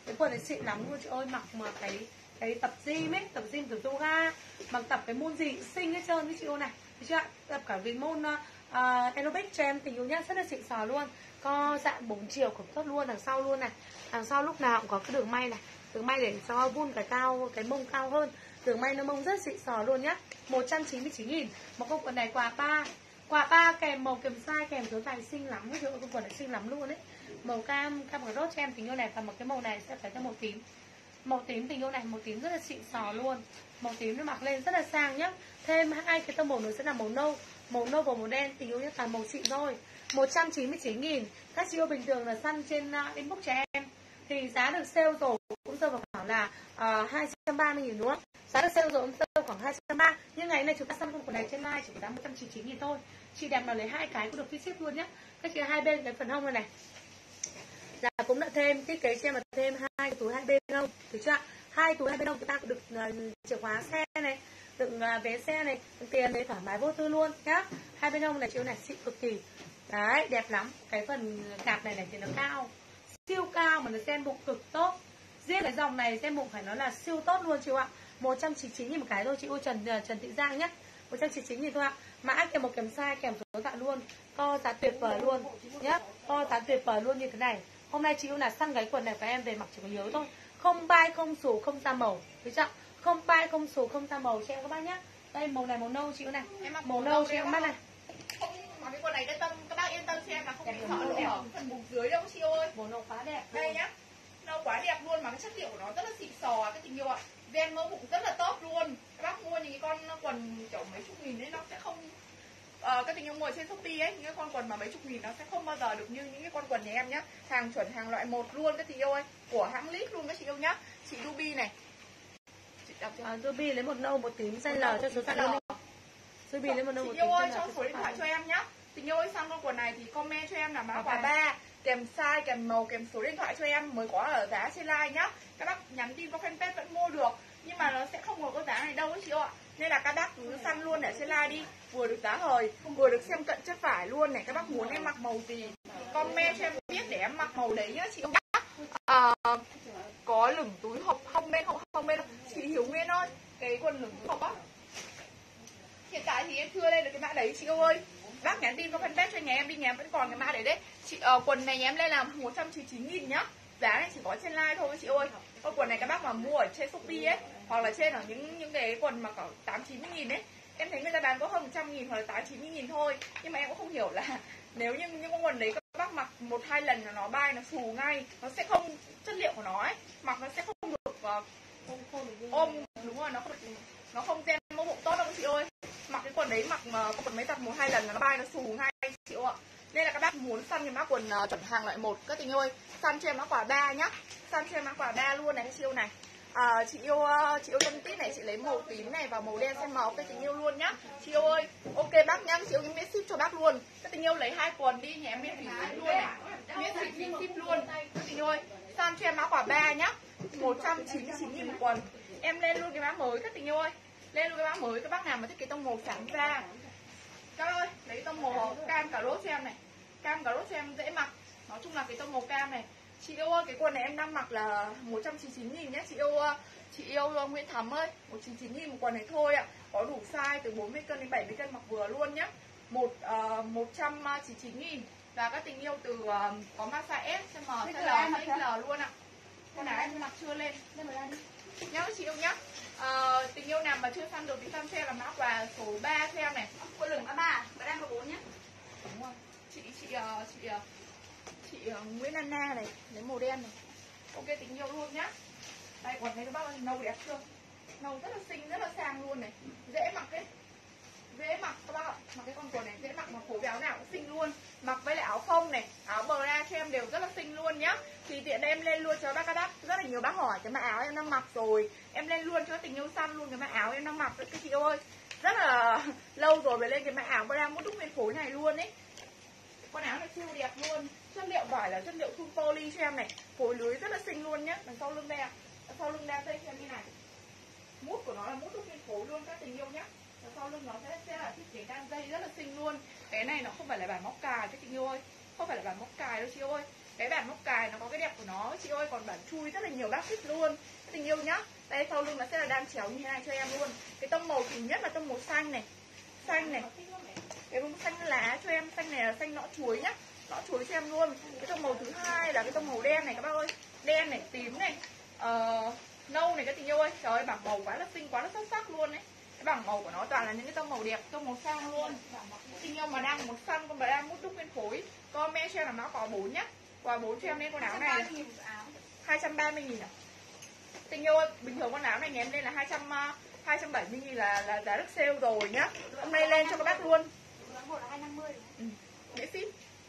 Cái quần này xịn lắm luôn chị ơi, mặc mà cái cái tập gym ấy, tập gym tập yoga, mặc tập cái môn gì xinh hết trơn với chị ơi này, thấy chưa ạ? Tập cả cái môn uh, aerobic cho em tình yêu nhá, rất là xịn sò luôn. Co dạng bốn chiều cũng tốt luôn, đằng sau luôn này, đằng sau lúc nào cũng có cái đường may này, đường may để cho vun cái cao, cái mông cao hơn, đường may nó mông rất xịn sò luôn nhá. Một trăm chín mươi chín nghìn. Một con quần này quà ba, quà ba kèm màu kèm size kèm số tài xinh lắm, ví dụ con quần này xinh lắm luôn đấy. Màu cam, cam cà rốt cho em tình yêu này, và một cái màu này sẽ phải theo màu tím. Màu tím tình yêu này, màu tím rất là xịn sò luôn. Màu tím nó mặc lên rất là sang nhá. Thêm hai cái tông màu nữa sẽ là màu nâu, màu nâu và màu đen tình yêu nhé, toàn màu xịn thôi. Một trăm chín mươi chín nghìn. Các chị yêu bình thường là săn trên uh, inbox cho em thì giá được sale rồi cũng rơi vào khoảng là uh, hai trăm ba mươi nghìn đúng không? Giá được sale rồi cũng rơi khoảng hai trăm ba mươi. Nhưng ngày nay chúng ta săn con quần này trên live chỉ có giá một trăm chín mươi chín nghìn thôi. Chị đẹp nào lấy hai cái cũng được free ship luôn nhé. Các chị hai bên cái phần hông này này là cũng đã thêm thiết kế cho em, mà thêm hai túi hai bên hông, được chưa? Hai túi hai bên hông chúng ta cũng được uh, chìa khóa xe này, đựng uh, vé xe này, đựng tiền đấy, thoải mái vô tư luôn nhá. Hai bên hông này chiếu này xịn cực kỳ. Đấy, đẹp lắm. Cái phần cạp này này thì nó cao, siêu cao mà nó sen bụng cực tốt. Riêng cái dòng này sen bụng phải nói là siêu tốt luôn chị ạ. một trăm chín mươi chín nghìn một cái thôi chị ơi, Trần Trần Thị Giang nhé. một trăm chín mươi chín nghìn thôi ạ. Mã kèm một kèm size kèm số tạ luôn. Co giá tuyệt vời luôn nhá. Co giá tuyệt vời luôn như thế này. Hôm nay chị yêu là săn cái quần này của em về mặc chỉ có nhớ thôi. Không bay không xù không ra màu, thấy chưa? Không bay không xù không ra màu cho em các bác nhá. Đây màu này màu nâu chị yêu này. Em mặc Màu nâu cho em mắt này. Mà cái quần này yên tâm, các bác yên tâm cho em là không bị sợ lỗ hổng phần bụng dưới đâu chị ơi. Màu nâu quá đẹp. Đây nhá, nâu quá đẹp luôn, mà cái chất liệu của nó rất là xịn sò cái tình yêu ạ. Ven mỡ bụng rất là tốt luôn. Các bác mua những cái con quần kiểu mấy chục nghìn ấy nó sẽ không uh, các tình yêu mua trên Shopee ấy, những cái con quần mà mấy chục nghìn nó sẽ không bao giờ được như những cái con quần nhà em nhá. Hàng chuẩn, hàng loại một luôn các tình yêu ơi, của hãng Lít luôn các chị yêu nhá. Chị Ruby này. Chị đọc chưa? À, Ruby lấy một nâu một tím size L cho số tạ luôn. Ruby lấy một nâu một Chị tím yêu ơi, size L cho số điện thoại cho em nhá. Tình yêu ơi, sang con quần này thì comment cho em là mã quà ba kèm size, kèm màu, kèm số điện thoại cho em mới có ở giá trên live nhá. Các bác nhắn tin qua fanpage vẫn mua được, nhưng mà nó sẽ không có cái giá này đâu ấy chị ạ. Nên là các bác cứ săn luôn ở trên live đi, vừa được giá hời, vừa được xem cận chất vải luôn này. Các bác muốn em mặc màu gì comment cho em biết để em mặc màu đấy nhá chị yêu nhá. À, có lửng túi hộp không bên không không bên chị Hiếu Nguyên ơi, cái quần lửng túi hộp á. Hiện tại thì em chưa lên được cái mã đấy chị ơi. Bác nhắn tin qua fanpage cho nhà em đi, nhà em vẫn còn cái mã đấy đấy. Chị uh, quần này nhà em lên là một trăm chín mươi chín nghìn nhá. Giá này chỉ có trên live thôi chị ơi. Còn quần này các bác mà mua ở trên Shopee ấy, hoặc là trên ở những những cái quần mà có tám chín mươi nghìn ấy, em thấy người ta bán có hơn một trăm nghìn hoặc là tám chín mươi nghìn thôi. Nhưng mà em cũng không hiểu là nếu như những con quần đấy các bác mặc một hai lần là nó bay, nó xù ngay, nó sẽ không, chất liệu của nó ấy, mặc nó sẽ không được uh, ôm, đúng rồi, nó không được, nó không tem mẫu bụng tốt đâu chị ơi. Mặc cái quần đấy, mặc mà quần mấy tập một hai lần là nó bay, nó xù ngay chị ạ. Nên là các bác muốn săn cái mã quần uh, chuẩn hàng loại một các tình ơi, săn cho em mã quà ba nhá, săn cho em mã quà ba luôn này các chị yêu này. À, chị yêu uh, chị yêu Tân Tít này, chị lấy màu tím này và màu đen xen màu các tình yêu luôn nhá chị yêu ơi. Ok bác nhá, chị yêu những miễn ship cho bác luôn. Các tình yêu lấy hai quần đi, nhà em miễn phí ship luôn này, miễn phí ship luôn các tình yêu ơi. Săn cho em mã quà ba nhá, một trăm chín mươi chín nghìn một quần. Em lên luôn cái mã mới các tình yêu ơi, lên luôn cái mã mới. Các bác nào mà thích cái tông màu sáng da, các ơi lấy tông màu cam cà rốt cho em này, cam cà rốt cho em dễ mặc. Nói chung là cái tông màu cam này chị yêu ơi. Cái quần này em đang mặc là một trăm chín mươi chín nghìn nhé chị yêu. Chị yêu Nguyễn Thắm ơi, một trăm chín mươi chín nghìn một quần này thôi ạ. Có đủ size từ bốn mươi cân đến bảy mươi cân mặc vừa luôn nhá. Một uh, một trăm chín mươi chín nghìn. Và các tình yêu từ uh, có massage S, M, size L, size L luôn ạ. Con nào em mặc chưa lên nhá chị yêu nhá. À, tình yêu nào mà chưa săn được thì săn cho em là mã quà số ba cho em này. Quần lửng mã ba, và đang có bốn nhá. Đúng rồi. Chị chị uh, chị uh, chị uh, Nguyễn Anna này, lấy màu đen này. Ok tình yêu luôn nhá. Đây quần này các bác ơi, nâu đẹp chưa? Nâu rất là xinh, rất là sang luôn này. Dễ mặc đấy. Dễ mặc các bác ạ. Mặc cái con quần này dễ mặc, mà phối với áo nào cũng xinh luôn. Mặc với lại áo phông này, áo bờ ra cho em đều rất là xinh luôn nhá. Thì tiện đây em lên luôn cho bác các bác. Rất là nhiều bác hỏi cái mã áo em đang mặc rồi, em lên luôn cho tình yêu săn luôn cái mã áo em đang mặc các chị ơi. Rất là lâu rồi mới lên cái mã áo bra mút đúc nguyên phối này luôn ấy. Con áo này siêu đẹp luôn. Chất liệu vải là chất liệu thun poly cho em này, phối lưới rất là xinh luôn nhá. Đằng sau lưng đây, đằng sau lưng đeo dây cho em như này. Mút của nó là mút đúc nguyên phối luôn các tình yêu nhá. Đằng sau lưng nó sẽ, sẽ là thiết kế đan dây rất là xinh luôn. Cái này nó không phải là bản móc cài các tình yêu ơi, không phải là bản móc cài đâu chị ơi. Cái bản móc cài nó có cái đẹp của nó chị ơi, còn bản chui rất là nhiều bác thích luôn các tình yêu nhá. Đây sau lưng nó sẽ là đan chéo như thế này cho em luôn. Cái tông màu thứ nhất là tông màu xanh này, xanh này, cái bông xanh lá cho em, xanh này là xanh nõ chuối nhá, nõ chuối cho em luôn. Cái tông màu thứ hai là cái tông màu đen này các bác ơi, đen này, tím này, uh, nâu này các tình yêu ơi. Trời ơi, bảng màu quá là xinh, quá là xuất sắc luôn đấy. Cái bảng màu của nó toàn là những cái tông màu đẹp, tông màu sang luôn. Tình yêu mà đang một săn con bà đang mút đúc nguyên khối, comment cho em là nó có bốn nhá. Quà bốn cho em lên con áo này hai trăm ba mươi nghìn à. Tình yêu ơi, bình thường con áo này nhà em lên là hai trăm hai trăm bảy mươi nghìn là là giá được sale rồi nhá. Hôm nay lên cho các bác luôn. Ừ, miễn ship.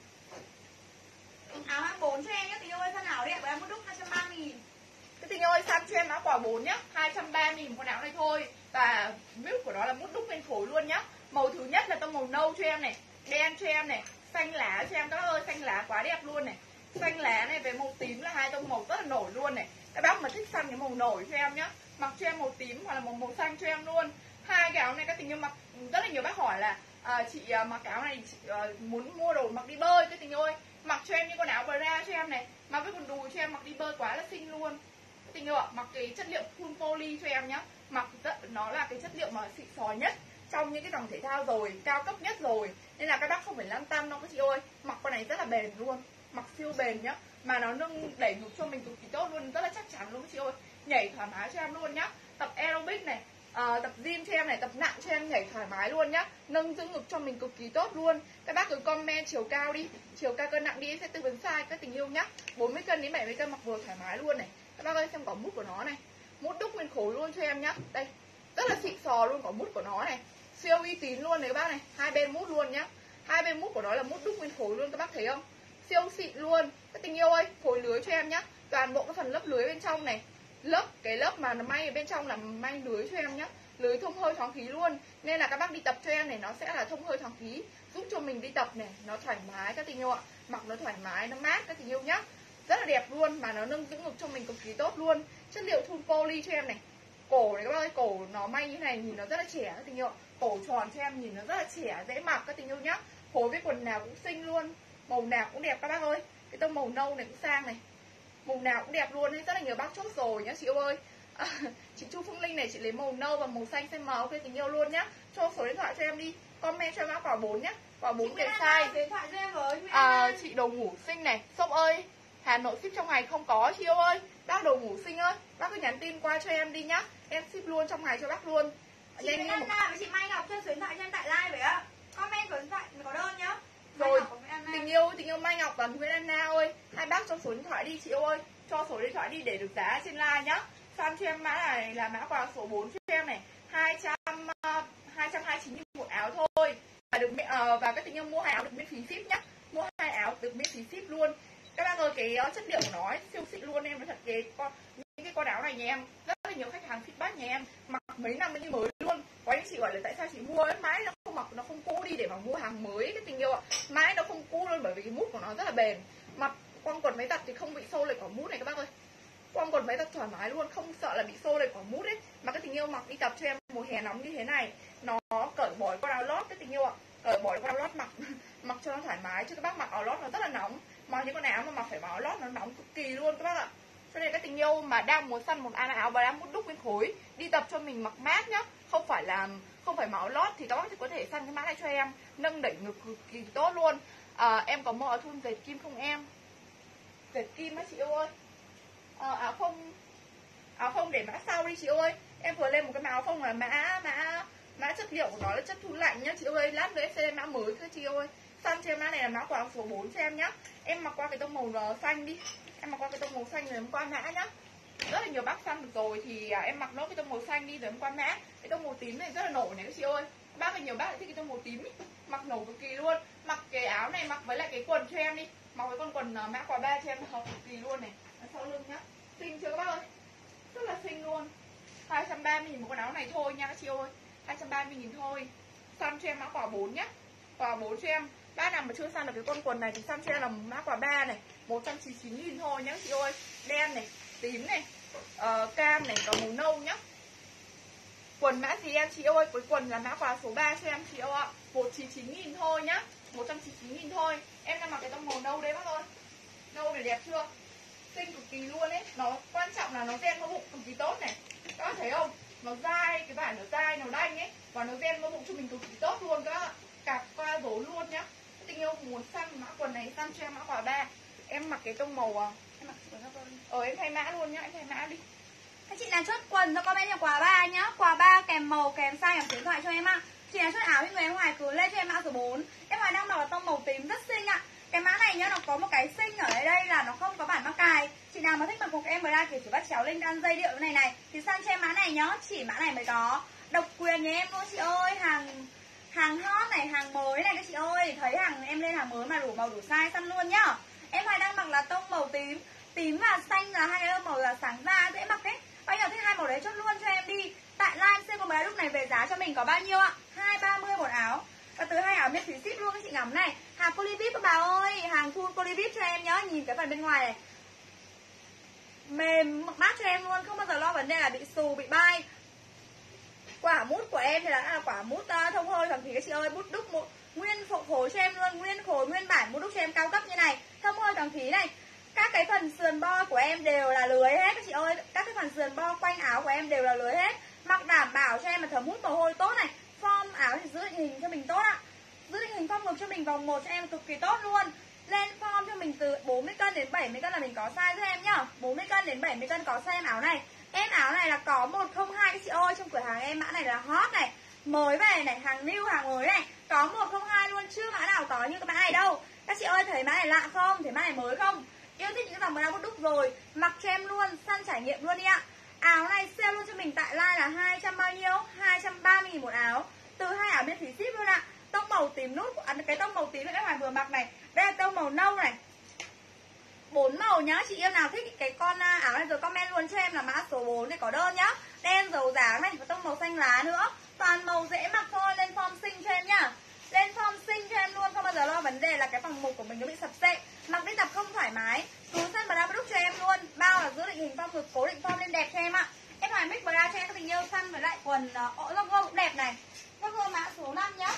Áo hãng bốn cho em nhé, tình yêu ơi, thân áo đẹp của em mút đúc hai trăm ba mươi nghìn. Cái tình yêu ơi, săn cho em áo quả bốn nhá, hai trăm ba mươi nghìn con áo này thôi. Và view của nó là mút đúc nguyên khối luôn nhá. Màu thứ nhất là tông màu nâu cho em này, đen cho em này, xanh lá cho em các bác ơi, xanh lá quá đẹp luôn này. Xanh lá này với màu tím là hai tông màu rất là nổi luôn này. Các bác mà thích săn cái màu nổi cho em nhá, mặc cho em màu tím hoặc là màu màu xanh cho em luôn. Hai cái áo này các tình yêu mặc, rất là nhiều bác hỏi là à, chị à, mặc cái áo này chị, à, muốn mua đồ mặc đi bơi. Cái tình yêu ơi, mặc cho em như con áo bra cho em này, mặc với quần đùi cho em mặc đi bơi quá là xinh luôn. Cái tình yêu ạ, mặc cái chất liệu full poly cho em nhá, mặc rất, nó là cái chất liệu mà xịn sò nhất trong những cái dòng thể thao rồi, cao cấp nhất rồi, nên là các bác không phải lăn tăn đâu các chị ơi. Mặc con này rất là bền luôn, mặc siêu bền nhá, mà nó nâng đẩy ngực cho mình cực kỳ tốt luôn, rất là chắc chắn luôn các chị ơi. Nhảy thoải mái cho em luôn nhá, tập aerobic này, à, tập gym cho em này, tập nặng cho em nhảy thoải mái luôn nhá, nâng giữ ngực cho mình cực kỳ tốt luôn. Các bác cứ comment chiều cao đi, chiều cao cân nặng đi, em sẽ tư vấn size các tình yêu nhá. Bốn mươi cân đến bảy mươi cân mặc vừa thoải mái luôn này. Các bác ơi, xem có mút của nó này, mút đúc nguyên khối luôn cho em nhá. Đây, rất là xịn sò luôn, có mút của nó này, siêu uy tín luôn này các bác này, hai bên mút luôn nhá. Hai bên mút của nó là mút đúc nguyên khối luôn, các bác thấy không? Siêu xịn luôn. Các tình yêu ơi, phối lưới cho em nhá. Toàn bộ cái phần lớp lưới bên trong này, lớp cái lớp mà nó may ở bên trong là may lưới cho em nhá. Lưới thông hơi thoáng khí luôn, nên là các bác đi tập cho em này nó sẽ là thông hơi thoáng khí, giúp cho mình đi tập này nó thoải mái các tình yêu ạ. Mặc nó thoải mái, nó mát các tình yêu nhá. Rất là đẹp luôn, mà nó nâng giữ ngực cho mình cực kỳ tốt luôn. Chất liệu thun poly cho em này. Cổ này các bác ơi, cổ nó may như này nhìn nó rất là trẻ các tình yêu ạ. Cổ tròn cho em nhìn nó rất là trẻ, dễ mặc các tình yêu nhá. Phối với quần nào cũng xinh luôn, màu nào cũng đẹp các bác ơi. Cái tông màu nâu này cũng sang này, màu nào cũng đẹp luôn, nên rất là nhiều bác chốt rồi nhá chị yêu ơi. À, chị Chu Phương Linh này, chị lấy màu nâu và màu xanh xem màu cái tình yêu luôn nhá. Cho số điện thoại cho em đi, comment cho em mã quả bốn nhá, quả bốn cái size. Điện thoại cho em với. À, chị đồ ngủ xinh này, Sông ơi, Hà Nội ship trong ngày không có chị yêu ơi. Bác đồ ngủ xinh ơi, bác cứ nhắn tin qua cho em đi nhá, em ship luôn trong ngày cho bác luôn. Chị Nguyễn Anna với chị Mai Ngọc cho số điện thoại cho em tại live vậy ạ. Comment số điện thoại có đơn nhá. Rồi, tình yêu, tình yêu Mai Ngọc và Nguyễn Anna ơi, hai bác cho số điện thoại đi chị ơi, cho số điện thoại đi để được giá trên live nhá. Fan cho em mã này là mã quà số bốn cho em này, hai trăm hai trăm hai mươi chín một áo thôi. Và được uh, và các tình yêu mua hai áo được miễn phí ship nhá. Mua hai áo được miễn phí ship luôn. Các bác ơi, cái uh, chất liệu của nó ấy, siêu xịn luôn em, nói thật cái con những cái con áo này nhà em rất là nhiều khách hàng feedback nhà em mặc mấy năm như mới luôn. Có anh chị gọi là tại sao chị mua ấy, mãi nó không mặc nó không cũ đi để mà mua hàng mới cái tình yêu ạ. Mãi nó không cũ luôn bởi vì cái mút của nó rất là bền. Mặc quăng quần máy giặt thì không bị xô lệch quả mút này các bác ơi. Quăng quần máy giặt thoải mái luôn, không sợ là bị xô lệch quả mút ấy. Mà cái tình yêu mặc đi tập cho em mùa hè nóng như thế này, nó cởi bỏ con áo lót cái tình yêu ạ. Cởi bỏ con áo lót mặc mặc cho nó thoải mái, chứ các bác mặc áo lót nó rất là nóng. Mà những con áo mà mặc phải mặc áo lót nó nóng cực kỳ luôn các bác ạ. Cho nên các tình yêu mà đang muốn săn một áo và đang muốn đúc nguyên khối đi tập cho mình mặc mát nhá, không phải là không phải mặc áo lót thì các bác có thể săn cái mã này cho em, nâng đẩy ngực cực kỳ tốt luôn. À, em có mua áo thun dệt kim không em? Dệt kim á chị yêu ơi. À, áo phông áo phông để mã sau đi chị ơi. Em vừa lên một cái áo phông là mã mã mã chất liệu của nó là chất thun lạnh nhá chị ơi. Lát nữa em sẽ lên mã mới thôi chị ơi. Săn cho em mã này là mã quà số bốn cho em nhá. Em mặc qua cái tông màu xanh đi. Em mặc qua cái tông màu xanh rồi em qua mã nhá. Rất là nhiều bác săn được rồi thì à, em mặc nốt cái tông màu xanh đi rồi em qua mã. Cái tông màu tím này rất là nổi này các chị ơi. Bác là nhiều bác lại thích cái tông màu tím ý. Mặc nổi cực kỳ luôn. Mặc cái áo này mặc với lại cái quần cho em đi. Mặc với con quần uh, mã quà ba cho em hợp cực kỳ luôn này. Ở sau lưng nhá. Xinh chưa các bác ơi? Rất là xinh luôn. hai trăm ba mươi nghìn một con áo này thôi nha các chị ơi. hai trăm ba mươi nghìn thôi. Săn cho em mã quà bốn nhá. Quà bốn cho em. Bác nào mà chưa săn được cái con quần này thì săn cho em là mã quà ba này, một trăm chín mươi chín nghìn thôi nhá các chị ơi. Đen này, tím này, uh, cam này, và màu nâu nhá. Quần mã gì em chị ơi? Cuối quần là mã quà số ba cho em chị ơi ạ. một trăm chín mươi chín nghìn thôi nhá. một trăm chín mươi chín nghìn thôi. Em đang mặc cái tông màu nâu đấy bác ơi. Nâu này đẹp chưa? Xinh cực kỳ luôn ấy. Nó quan trọng là nó ren mỡ bụng cực kỳ tốt này. Các bạn thấy không? Nó dai, cái vải nó dai, nó đanh ấy. Và nó ren mỡ bụng cho mình cực kỳ tốt luôn các bạn. Cạp qua rốn luôn nhá. Tình yêu muốn săn mã quần này, săn cho em mã quà ba. Em mặc cái tông màu à? Em mặc quần các con. Ờ em thay mã luôn nhá, em thay mã đi. Các chị nào chốt quần cho comment là quà ba nhá. Quà ba kèm màu, kèm size, kèm số điện thoại cho em ạ. Chị nào chốt áo với người em ngoài cứ lên cho em mã số bốn. Em ngoài đang mặc là tông màu tím rất xinh ạ. Cái mã này nhá, nó có một cái xinh ở đây đây là nó không có bản mắc cài. Chị nào mà thích mặc phục em mới ra thì chỉ bắt chéo link đan dây điệu này này thì săn cho em mã này nhá, chỉ mã này mới có. Độc quyền nhà em luôn chị ơi, hàng hàng hot này, hàng mới này các chị ơi. Thấy hàng em lên hàng mới mà đủ màu đủ size săn luôn nhá. Em ngoài đang mặc là tông màu tím, tím và xanh là hai cái màu là sáng da dễ mặc ấy. Bây giờ thích hai màu đấy chốt luôn cho em đi. Tại live xem con bé lúc này về giá cho mình có bao nhiêu ạ? hai ba mươi một áo. Và từ hai áo miễn phí ship luôn các chị ngắm này. Hàng Polyvip các bà ơi, hàng full Polyvip cho em nhá. Nhìn cái phần bên ngoài này mềm mát cho em luôn, không bao giờ lo vấn đề là bị xù, bị bay. Quả mút của em thì là, là quả mút uh, thông hơi thằng thì các chị ơi, bút đúc một nguyên phụ khối cho em luôn, nguyên khối nguyên bản bút đúc cho em cao cấp như này, thông hơi thằng thí này. Các cái phần sườn bo của em đều là lưới hết các chị ơi, các cái phần sườn bo quanh áo của em đều là lưới hết. Mặc đảm bảo cho em là thấm hút mồ hôi tốt này, form áo thì giữ định hình cho mình tốt ạ. Giữ định hình form ngực cho mình vòng một cho em cực kỳ tốt luôn. Lên form cho mình từ bốn mươi cân đến bảy mươi cân là mình có size cho em nhá. bốn mươi cân đến bảy mươi cân có size em áo này. Em áo này là có một không hai các chị ơi, trong cửa hàng em mã này là hot này, mới về này, hàng new hàng mới này, có một không hai luôn, chưa mã nào có như cái mã này đâu. Các chị ơi thấy mã này lạ không? Thấy mã này mới không? Yêu thích những dòng áo đúc rồi, mặc cho em luôn, săn trải nghiệm luôn đi ạ. Áo này sale luôn cho mình tại live là hai trăm bao nhiêu? hai trăm ba mươi nghìn một áo. Từ hai áo miễn phí ship luôn ạ. Tông màu tím nút, à, cái tông màu tím em Hoàng vừa mặc này. Đây là tông màu nâu này. Bốn màu nhá, chị yêu nào thích cái con áo này rồi comment luôn cho em là mã số bốn này có đơn nhá. Đen dầu dáng này và tông màu xanh lá nữa. Toàn màu dễ mặc thôi, lên form xinh cho em nhá. Lên form xinh cho em luôn, không bao giờ lo vấn đề là cái vòng một của mình nó bị sập xệ. Mặc đi tập không thoải mái, cứ săn bra đúc cho em luôn. Bao là giữ định hình form ngực, cố định form lên đẹp cho em ạ. Em Hoàng mix bra cho em các tình yêu săn với lại quần ổ logo cũng đẹp này. Logo mã số năm nhá.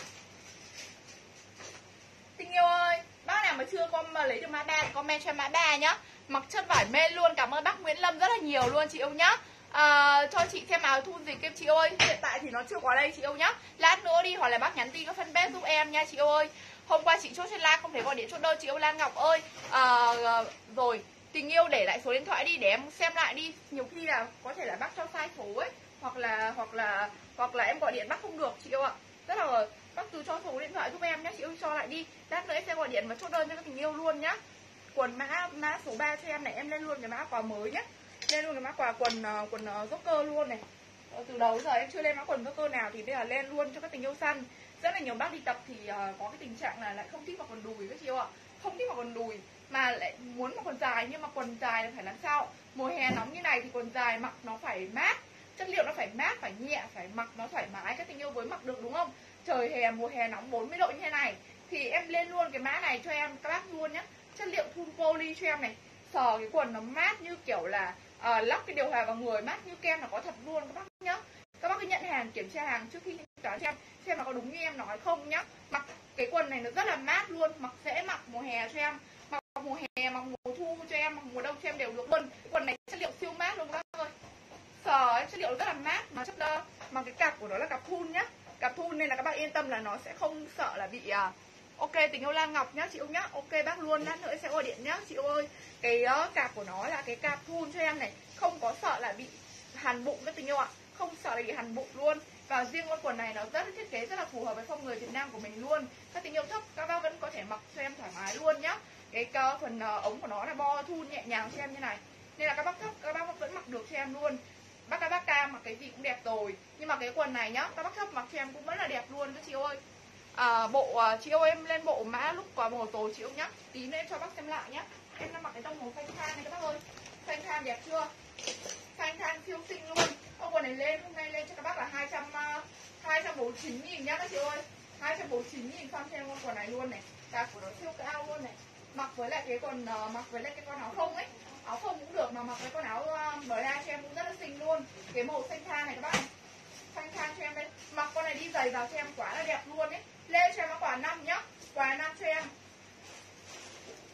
Tình yêu ơi, bác nào mà chưa con mà lấy được mã ba thì comment cho em mã ba nhá. Mặc chất vải mê luôn, cảm ơn bác Nguyễn Lâm rất là nhiều luôn chị yêu nhá. À, cho chị xem áo thun gì em chị ơi. Hiện tại thì nó chưa có đây chị yêu nhá. Lát nữa đi hoặc là bác nhắn tin có fanpage giúp em nha chị ơi. Hôm qua chị chốt trên live không thể gọi điện chốt đơn chị yêu Lan Ngọc ơi. À, rồi tình yêu để lại số điện thoại đi để em xem lại đi. Nhiều khi là có thể là bác cho sai số ấy, hoặc là hoặc là hoặc là em gọi điện bác không được chị yêu ạ. Rất là bác cứ cho số điện thoại giúp em nhé chị ơi, cho lại đi. Lát nữa em sẽ gọi điện và chốt đơn cho các tình yêu luôn nhá. Quần mã mã số ba cho em này, em lên luôn cái mã quà mới nhé. Lên luôn cái mã quà quần quần rocker luôn này. Từ đầu giờ em chưa lên mã quần rocker nào thì bây giờ lên luôn cho các tình yêu săn. Rất là nhiều bác đi tập thì uh, có cái tình trạng là lại không thích mặc quần đùi các chị yêu ạ. Không thích mặc quần đùi mà lại muốn mặc quần dài, nhưng mà quần dài là phải làm sao? Mùa hè nóng như này thì quần dài mặc nó phải mát, chất liệu nó phải mát, phải nhẹ, phải mặc nó thoải mái các tình yêu mới mặc được đúng không? Trời hè mùa hè nóng bốn mươi độ như thế này thì em lên luôn cái mã này cho em các bác luôn nhá. Chất liệu thun poly cho em này, sờ cái quần nó mát như kiểu là uh, lắp cái điều hòa vào người, mát như kem, nó có thật luôn các bác nhá. Các bác cứ nhận hàng, kiểm tra hàng trước khi thanh toán cho em xem nó có đúng như em nói không nhá. Mặc cái quần này nó rất là mát luôn, mặc dễ mặc mùa hè cho em, mặc mùa hè, mặc mùa thu cho em, mặc mùa đông cho em đều được luôn. Cái quần này chất liệu siêu mát luôn các bác ơi. Sờ ấy, chất liệu rất là mát, mà chất uh, mà cái cạp của nó là cạp thun nhá, cạp thun nên là các bác yên tâm là nó sẽ không sợ là bị uh, ok tình yêu Lan Ngọc nhá chị yêu nhá. Ok bác luôn, lát nữa sẽ gọi điện nhá chị ơi. Cái uh, cạp của nó là cái cạp thun cho em này, không có sợ là bị hằn bụng các tình yêu ạ, không sợ là bị hằn bụng luôn. Và riêng con quần này nó rất thiết kế rất là phù hợp với phong người Việt Nam của mình luôn. Các tình yêu thấp các bác vẫn có thể mặc cho em thoải mái luôn nhá. Cái uh, phần uh, ống của nó là bo thun nhẹ nhàng cho em như này, nên là các bác thấp các bác vẫn mặc được cho em luôn. Bác các bác ca mặc cái gì cũng đẹp rồi, nhưng mà cái quần này nhá các bác thấp mặc cho em cũng vẫn là đẹp luôn các chị ơi. À, bộ à, chị ơi em lên bộ mã lúc có màu tối chị ơi nhá. Tí nữa em cho bác xem lại nhá. Em đang mặc cái tông màu xanh than này các bác ơi. Xanh than đẹp chưa? Xanh than siêu xinh luôn. Ô, quần này lên hôm nay lên cho các bác là hai trăm hai trăm bốn mươi chín nghìn nhá các chị ơi. hai trăm bốn mươi chín nghìn fan xem con quần này luôn này. Cạp của nó siêu cao luôn này. Mặc với lại cái quần uh, mặc với lại cái con áo phông ấy. Áo phông cũng được, mà mặc với con áo uh, bờ ra cho em cũng rất là xinh luôn. Cái màu xanh than này các bác này. Xanh than cho em đây. Mặc con này đi giày vào cho em quá là đẹp luôn ấy. Lên cho em quà năm nhá. Quà năm cho em.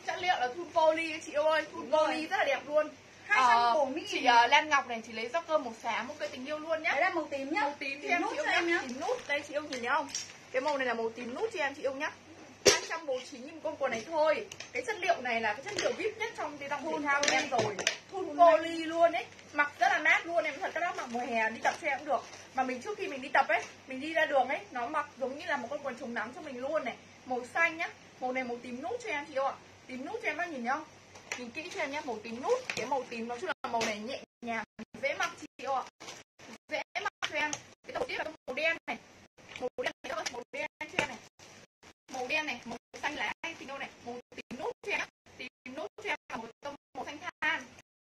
Chất liệu là thun poly các chị yêu ơi, thun poly rất là đẹp luôn. hai trăm bốn mươi nghìn. Chị uh, Lan Ngọc này, chị lấy Rocker màu xám, một cây tình yêu luôn nhá. Đấy là màu tím nhá. Màu tím cho tím em nút chị yêu cho nhá. em nhá. Tím nút, đây chị yêu nhìn thấy không? Cái màu này là màu tím nút cho em chị yêu nhá. hai trăm bốn mươi chín nghìn con quần này thôi. Cái chất liệu này là cái chất liệu vip nhất trong cái dòng thể thao của em rồi. Thun poly luôn ấy, mặc rất là mát luôn em thật, các bác mặc mùa hè đi tập cho em cũng được. Mà mình trước khi mình đi tập ấy, mình đi ra đường ấy, nó mặc giống như là một con quần chống nắng cho mình luôn này. Màu xanh nhá, màu này màu tím nút cho em chị yêu ạ. Tím nút cho em bác nhìn thấy không? Nhìn kỹ cho em nhé, màu tím nút. Cái màu tím nói chung là màu này nhẹ nhàng, dễ mặc chị yêu ạ. Dễ mặc cho em. Cái đầu tiên là màu đen này. Màu đen này thôi, màu đen cho em này. Màu đen này, màu xanh lá tình yêu này, màu tím nút cho em. Tím nút cho em là một tông màu xanh than.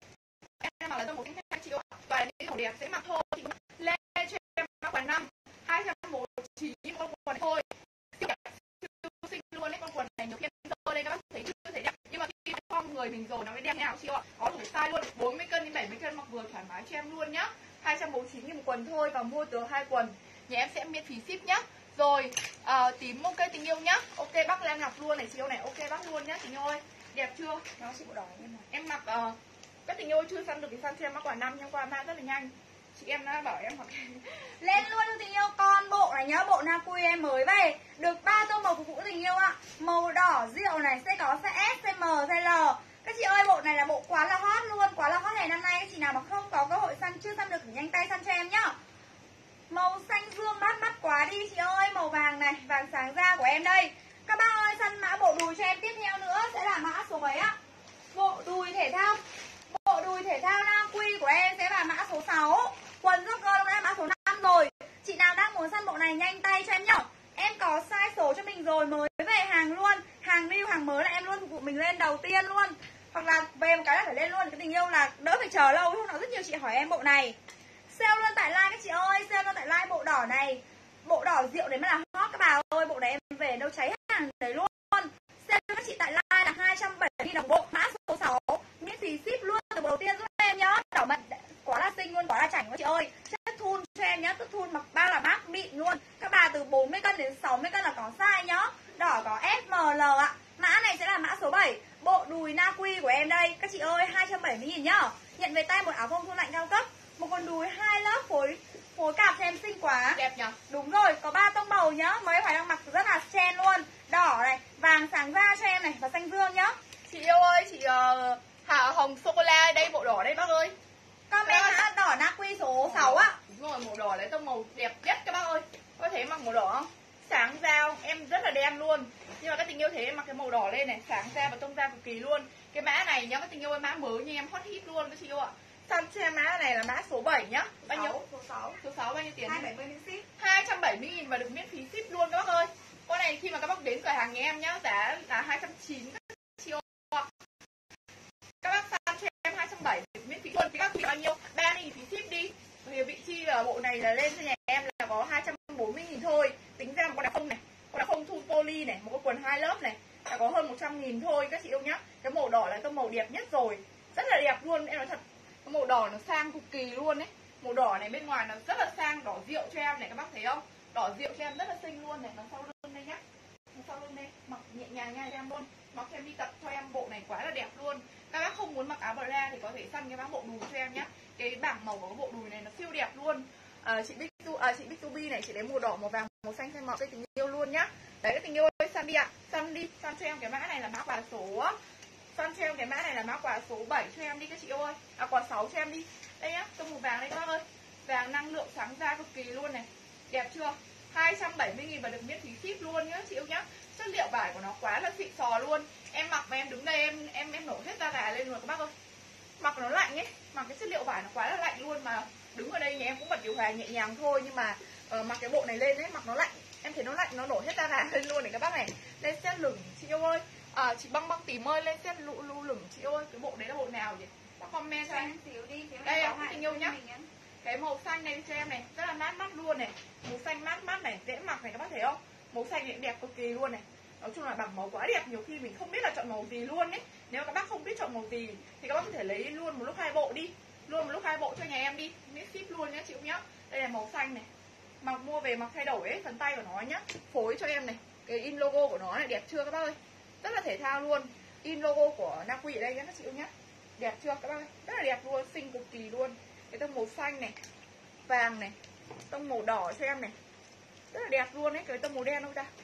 Em mặc là tông màu xanh than chị yêu ạ. Và những màu đẹp dễ mặc thôi. Chị lên cho em mặc quần năm hai trăm bốn mươi chín con quần thôi. Siêu đẹp, siêu xinh luôn đấy, con quần này nhiều khi em lên các bác thấy chưa thấy đẹp, nhưng mà khi form người mình rồi nó mới đẹp nhau chị ạ. Có đủ size luôn, bốn mươi cân đến bảy mươi cân mặc vừa thoải mái cho em luôn nhá. hai trăm bốn mươi chín nghìn một quần thôi, và mua từ hai quần nhà em sẽ miễn phí ship nhá. Rồi à, tím ok tình yêu nhá. Ok bác Lan Ngọc luôn này chị yêu này, ok bác luôn nhá tình yêu ơi. Đẹp chưa? Nó chị bộ đỏ em này. Em mặc uh, các tình yêu chưa săn được thì săn cho em mắc quả năm nhưng qua mã rất là nhanh. Chị em đã bảo em mặc lên luôn cho tình yêu con bộ này nhá, bộ Nakui em mới về, được ba tông màu phục vụ tình yêu ạ. Màu đỏ rượu này sẽ có size S, size M, size L. Các chị ơi, bộ này là bộ quá là hot luôn, quá là hot này năm nay. Các chị nào mà không có cơ hội săn, chưa săn được thì nhanh tay săn cho em nhá. Màu xanh dương bắt mắt quá đi chị ơi. Màu vàng này, vàng sáng da của em đây. Các bác ơi, săn mã bộ đùi cho em tiếp theo nữa sẽ là mã số mấy ạ? Bộ đùi thể thao. Bộ đùi thể thao Nakui của em sẽ là mã số sáu. Quần jogger lúc nãy mã số năm rồi. Chị nào đang muốn săn bộ này nhanh tay cho em nhá. Em có size số cho mình rồi, mới về hàng luôn. Hàng new, hàng mới là em luôn phục vụ mình lên đầu tiên luôn. Hoặc là về một cái là phải lên luôn. Cái tình yêu là đỡ phải chờ lâu. Hôm nào rất nhiều chị hỏi em bộ này. Sale luôn tại like các chị ơi. Sale luôn tại like bộ đỏ này. Bộ đỏ rượu đấy mới là hot các bà ơi. Bộ này em về đâu cháy hàng đấy luôn. Sale các chị tại like là hai trăm bảy mươi đồng bộ. Mã số sáu. Miễn phí ship luôn từ bộ đầu tiên giúp em nhá. Đỏ mật quá là xinh luôn, quá là chảnh các chị ơi. Chất thun cho em nhá, chất thun mặc bao là mát mịn luôn. Các bà từ bốn mươi cân đến sáu mươi cân là có size nhá. Đỏ có S, M, L ạ. Mã này sẽ là mã số bảy. Bộ đùi Nakui của em đây. Các chị ơi, hai trăm bảy mươi nghìn nhá. Nhận về tay một áo phông thun lạnh cao cấp. Một con đùi hai lớp phối phối cạp cho em xinh quá. đẹp nhỉ? Đúng rồi, có ba tông màu nhá. Mấy phải đang mặc rất là trend luôn. Đỏ này, vàng sáng da cho em này và xanh dương nhá. Chị yêu ơi, chị uh, Hà Hồng sô cô la đây, bộ đỏ đây bác ơi. Comment mã đỏ Nakui số sáu ạ. Đúng rồi, màu đỏ đấy tông màu đẹp nhất các bác ơi. Có thể mặc màu đỏ không? Sáng da em rất là đen luôn. Nhưng mà các tình yêu thế em mặc cái màu đỏ lên này, sáng da và tông da cực kỳ luôn. Cái mã này nhá, các tình yêu ơi, mã mới như em hot hit luôn các chị yêu ạ. Săn cho em mã này là mã số bảy nhá. Bao nhiêu? Số sáu. Số sáu bao nhiêu tiền? hai trăm bảy mươi nghìn ship. hai trăm bảy mươi nghìn và được miễn phí ship luôn các bác ơi. Con này khi mà các bác đến cửa hàng nhà em nhá, giá là hai trăm chín mươi các chị yêu ạ. Các bác săn cho em hai trăm bảy mươi miễn phí luôn. Thì các chị bao nhiêu? ba mươi nghìn phí ship đi. Thì vị chi ở bộ này là lên cho nhà em là có hai trăm bốn mươi nghìn thôi. Tính ra một con đá không này, con đá không thun poly này, một cái quần hai lớp này là có hơn một trăm nghìn thôi các chị yêu nhá. Cái màu đỏ là cái màu đẹp nhất rồi, rất là đẹp luôn, em nói thật. Cái màu đỏ nó sang cực kỳ luôn ấy. Màu đỏ này bên ngoài nó rất là sang, đỏ rượu cho em này, các bác thấy không? Đỏ rượu cho em rất là xinh luôn này, nó sau lưng đây nhá. Nó sau lưng đây, mặc nhẹ nhàng nha cho em luôn. Mặc cho em đi tập cho em, bộ này quá là đẹp luôn. Các bác không muốn mặc áo bra thì có thể săn cái bác bộ đùi cho em nhá. Cái bảng màu của cái bộ đùi này nó siêu đẹp luôn. À, chị Big Tu, à, chị Big Tu Bi này, chị lấy màu đỏ, màu vàng, màu xanh, xanh màu cây tình yêu luôn nhá. Đấy các tình yêu ơi, săn đi ạ. Săn đi, săn cho em cái mã này là mã quà số. Săn cho em cái mã này là mã quà số bảy cho em đi các chị ơi. À quà sáu cho em đi. Đây nhá, tông màu vàng đây các bác ơi. Vàng năng lượng sáng da cực kỳ luôn này. Đẹp chưa? hai trăm bảy mươi nghìn và được miễn phí ship luôn nhá chị yêu nhá. Chất liệu vải của nó quá là xịn sò luôn. Em mặc mà em đứng đây em em em nổ hết da gà lên rồi các bác ơi. Mặc nó lạnh ấy, mặc cái chất liệu vải nó quá là lạnh luôn, mà đứng ở đây nhà em cũng bật điều hòa nhẹ nhàng thôi, nhưng mà uh, mặc cái bộ này lên ấy, mặc nó lạnh, em thấy nó lạnh, nó nổ hết da gà lên luôn này các bác này. Lên set lửng chị yêu ơi. À, chị băng băng tím ơi, lên set lụ lụ lửng chị ơi. Cái bộ đấy là bộ nào nhỉ? Bác comment cho em. Đây em tình yêu nhá. Cái màu xanh này cho em này, rất là mát mắt luôn này. Màu xanh mát mắt này, dễ mặc này các bác thấy không? Màu xanh này đẹp cực kỳ luôn này. Nói chung là bảng màu quá đẹp, nhiều khi mình không biết là chọn màu gì luôn ấy. Nếu các bác không biết chọn màu gì thì các bác có thể lấy luôn một lúc hai bộ đi. Luôn một lúc hai bộ cho nhà em đi, miễn ship luôn nhá chị nhá. Đây là màu xanh này. Mặc mua về mặc thay đổi ấy, phần tay của nó nhá. Phối cho em này, cái in logo của nó này đẹp chưa các bác ơi? Rất là thể thao luôn. in logo của Na Uy ở đây nhé các chị yêu nhé. Đẹp chưa các bác ơi, rất là đẹp luôn, xinh cực kỳ luôn. Cái tông màu xanh này, vàng này, tông màu đỏ cho em này, rất là đẹp luôn đấy. Cái tông màu đen đâu ta?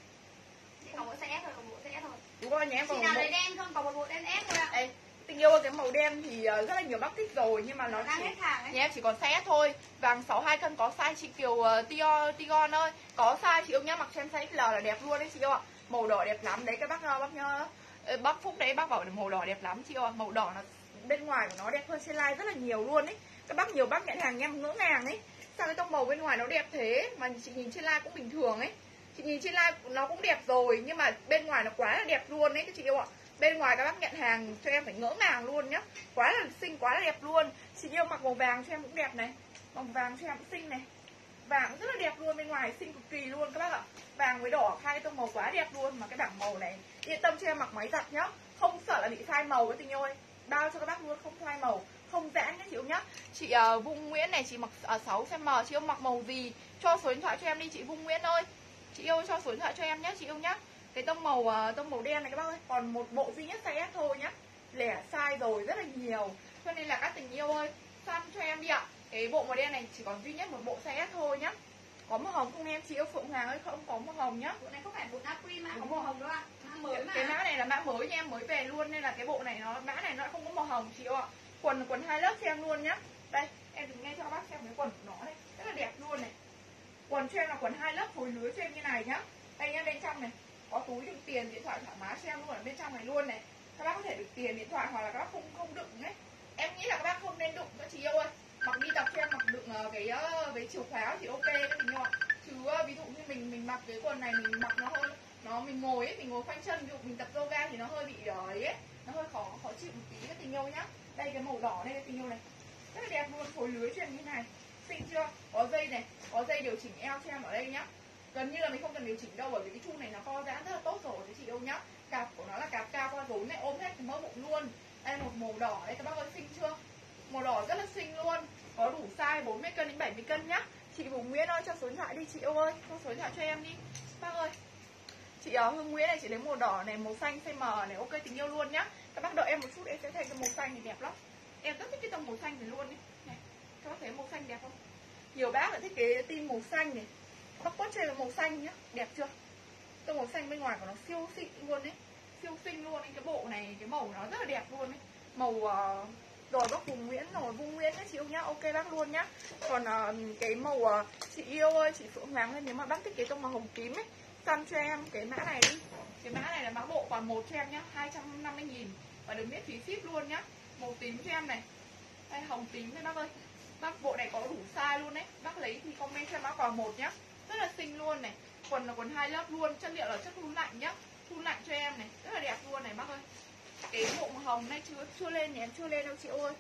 Còn bộ size S thôi, còn bộ size S thôi. Đúng rồi nhé, Chị nào lấy đen không? Còn một bộ đen S thôi ạ. Đây, tình yêu cái màu đen thì rất là nhiều bác thích rồi, nhưng mà nó đang chỉ hết hàng ấy. Nhà em chỉ còn size S thôi. Vàng sáu mươi hai cân có size chị Kiều uh, Tion, Tion ơi. Có size chị yêu nhá, mặc cho em size L là đẹp luôn đấy chị yêu ạ. Màu đỏ đẹp lắm đấy các bác bác nhớ. Bác Phúc đấy, bác bảo màu đỏ đẹp lắm chị yêu ạ. Màu đỏ là bên ngoài của nó đẹp hơn trên live rất là nhiều luôn ấy. Các bác nhiều bác nhận hàng em ngỡ ngàng ấy. Sao cái tông màu bên ngoài nó đẹp thế mà chị nhìn trên live cũng bình thường ấy. Chị nhìn trên live nó cũng đẹp rồi, nhưng mà bên ngoài nó quá là đẹp luôn đấy các chị yêu ạ. Bên ngoài các bác nhận hàng cho em phải ngỡ ngàng luôn nhá. Quá là xinh, quá là đẹp luôn. Chị yêu mặc màu vàng cho em cũng đẹp này. Màu vàng cho em cũng xinh này. Vàng rất là đẹp luôn, bên ngoài xinh cực kỳ luôn các bác ạ. Vàng với đỏ hai tông màu quá đẹp luôn. Mà cái bảng màu này yên tâm cho em mặc máy giặt nhá. Không sợ là bị sai màu với tình yêu ơi. Bao cho các bác luôn, không sai màu, không giãn nhá chị yêu nhá. Chị uh, Vung Nguyễn này, chị mặc uh, sáu size M, chị yêu mặc màu gì cho số điện thoại cho em đi chị Vung Nguyễn ơi. Chị yêu cho số điện thoại cho em nhá chị yêu nhá. Cái tông màu uh, tông màu đen này các bác ơi, còn một bộ duy nhất size S thôi nhá. Lẻ size rồi rất là nhiều, cho nên là các tình yêu ơi, săn cho em đi ạ. Cái bộ màu đen này chỉ còn duy nhất một bộ size S thôi nhá. Có màu hồng không em chị yêu Phượng Hoàng ơi? Không có màu hồng nhá. Bộ này không phải bộ Na Uy mà có màu hồng đâu ạ. Mã mới mà. Cái mã này là mã mới nha, em mới về luôn, nên là cái bộ này nó mã này nó không có màu hồng chị yêu ạ. Quần quần hai lớp cho em luôn nhá. Đây em đừng nghe cho các bác xem cái quần của nó đây, rất là đẹp luôn này. Quần cho em là quần hai lớp phối lưới cho em như này nhá. Đây em bên trong này có túi đựng tiền, điện thoại thoải mái cho em luôn ở bên trong này luôn này. Các bác có thể đựng tiền, điện thoại, hoặc là các bác không không đựng ấy. Em nghĩ là các bác không nên đựng các chị yêu ơi. Mặc đi tập cho em mặc đựng cái cái chìa khóa thì ok các chị yêu ạ. Chứ ví dụ như mình mình mặc cái quần này mình mặc nó hơi nó mình ngồi ấy, mình ngồi khoanh chân, ví dụ mình tập yoga thì nó hơi bị ấy, ấy. Nó hơi khó khó chịu một tí các tình yêu nhá. Đây cái màu đỏ đây các tình yêu này, rất là đẹp luôn, phối lưới cho em như này, xinh chưa? Có dây này, có dây điều chỉnh eo cho em ở đây nhá. Gần như là mình không cần điều chỉnh đâu, bởi vì cái chu này nó co giãn rất là tốt rồi các chị yêu nhá. Cạp của nó là cạp cao qua rốn này, ôm hết mỡ bụng luôn. Đây một màu đỏ đây các bác ơi, xinh chưa? Màu đỏ rất là xinh luôn, có đủ size bốn mươi cân đến bảy mươi cân nhá. Chị Hùng Nguyễn ơi cho số điện thoại đi chị yêu ơi, cho số điện thoại cho em đi bác ơi. Chị uh, Hương Nguyễn này, chị lấy màu đỏ này, màu xanh size M này, ok tình yêu luôn nhá. Các bác đợi em một chút em sẽ thay cái màu xanh thì đẹp lắm. Em rất thích cái tông màu xanh này luôn ý. Này, các bác thấy màu xanh đẹp không? Nhiều bác lại thích cái tin màu xanh này. Bác quất trên là màu xanh nhá, đẹp chưa? Tông màu xanh bên ngoài của nó siêu xịn luôn ấy, siêu xinh luôn ấy. Cái bộ này cái màu nó rất là đẹp luôn ấy. Màu uh, rồi bác Hùng Nguyễn rồi Vung Nguyễn ấy chị yêu nhá, ok bác luôn nhá. Còn uh, cái màu uh, chị yêu ơi, chị Phượng Hoàng ơi, nếu mà bác thích cái tông màu hồng tím ấy, săn cho em cái mã này đi. Cái mã này là mã bộ còn một cho em nhá, hai trăm năm mươi nghìn và được miễn phí ship luôn nhá. Màu tím cho em này, đây hồng tím đấy bác ơi. Bác bộ này có đủ size luôn đấy, bác lấy thì comment cho em mã còn một nhá, rất là xinh luôn này. Quần là quần hai lớp luôn, chất liệu là chất thun lạnh nhá, thun lạnh cho em này, rất là đẹp luôn này bác ơi. Cái bộ màu hồng này chưa chưa lên nhé, em chưa lên đâu chị ơi.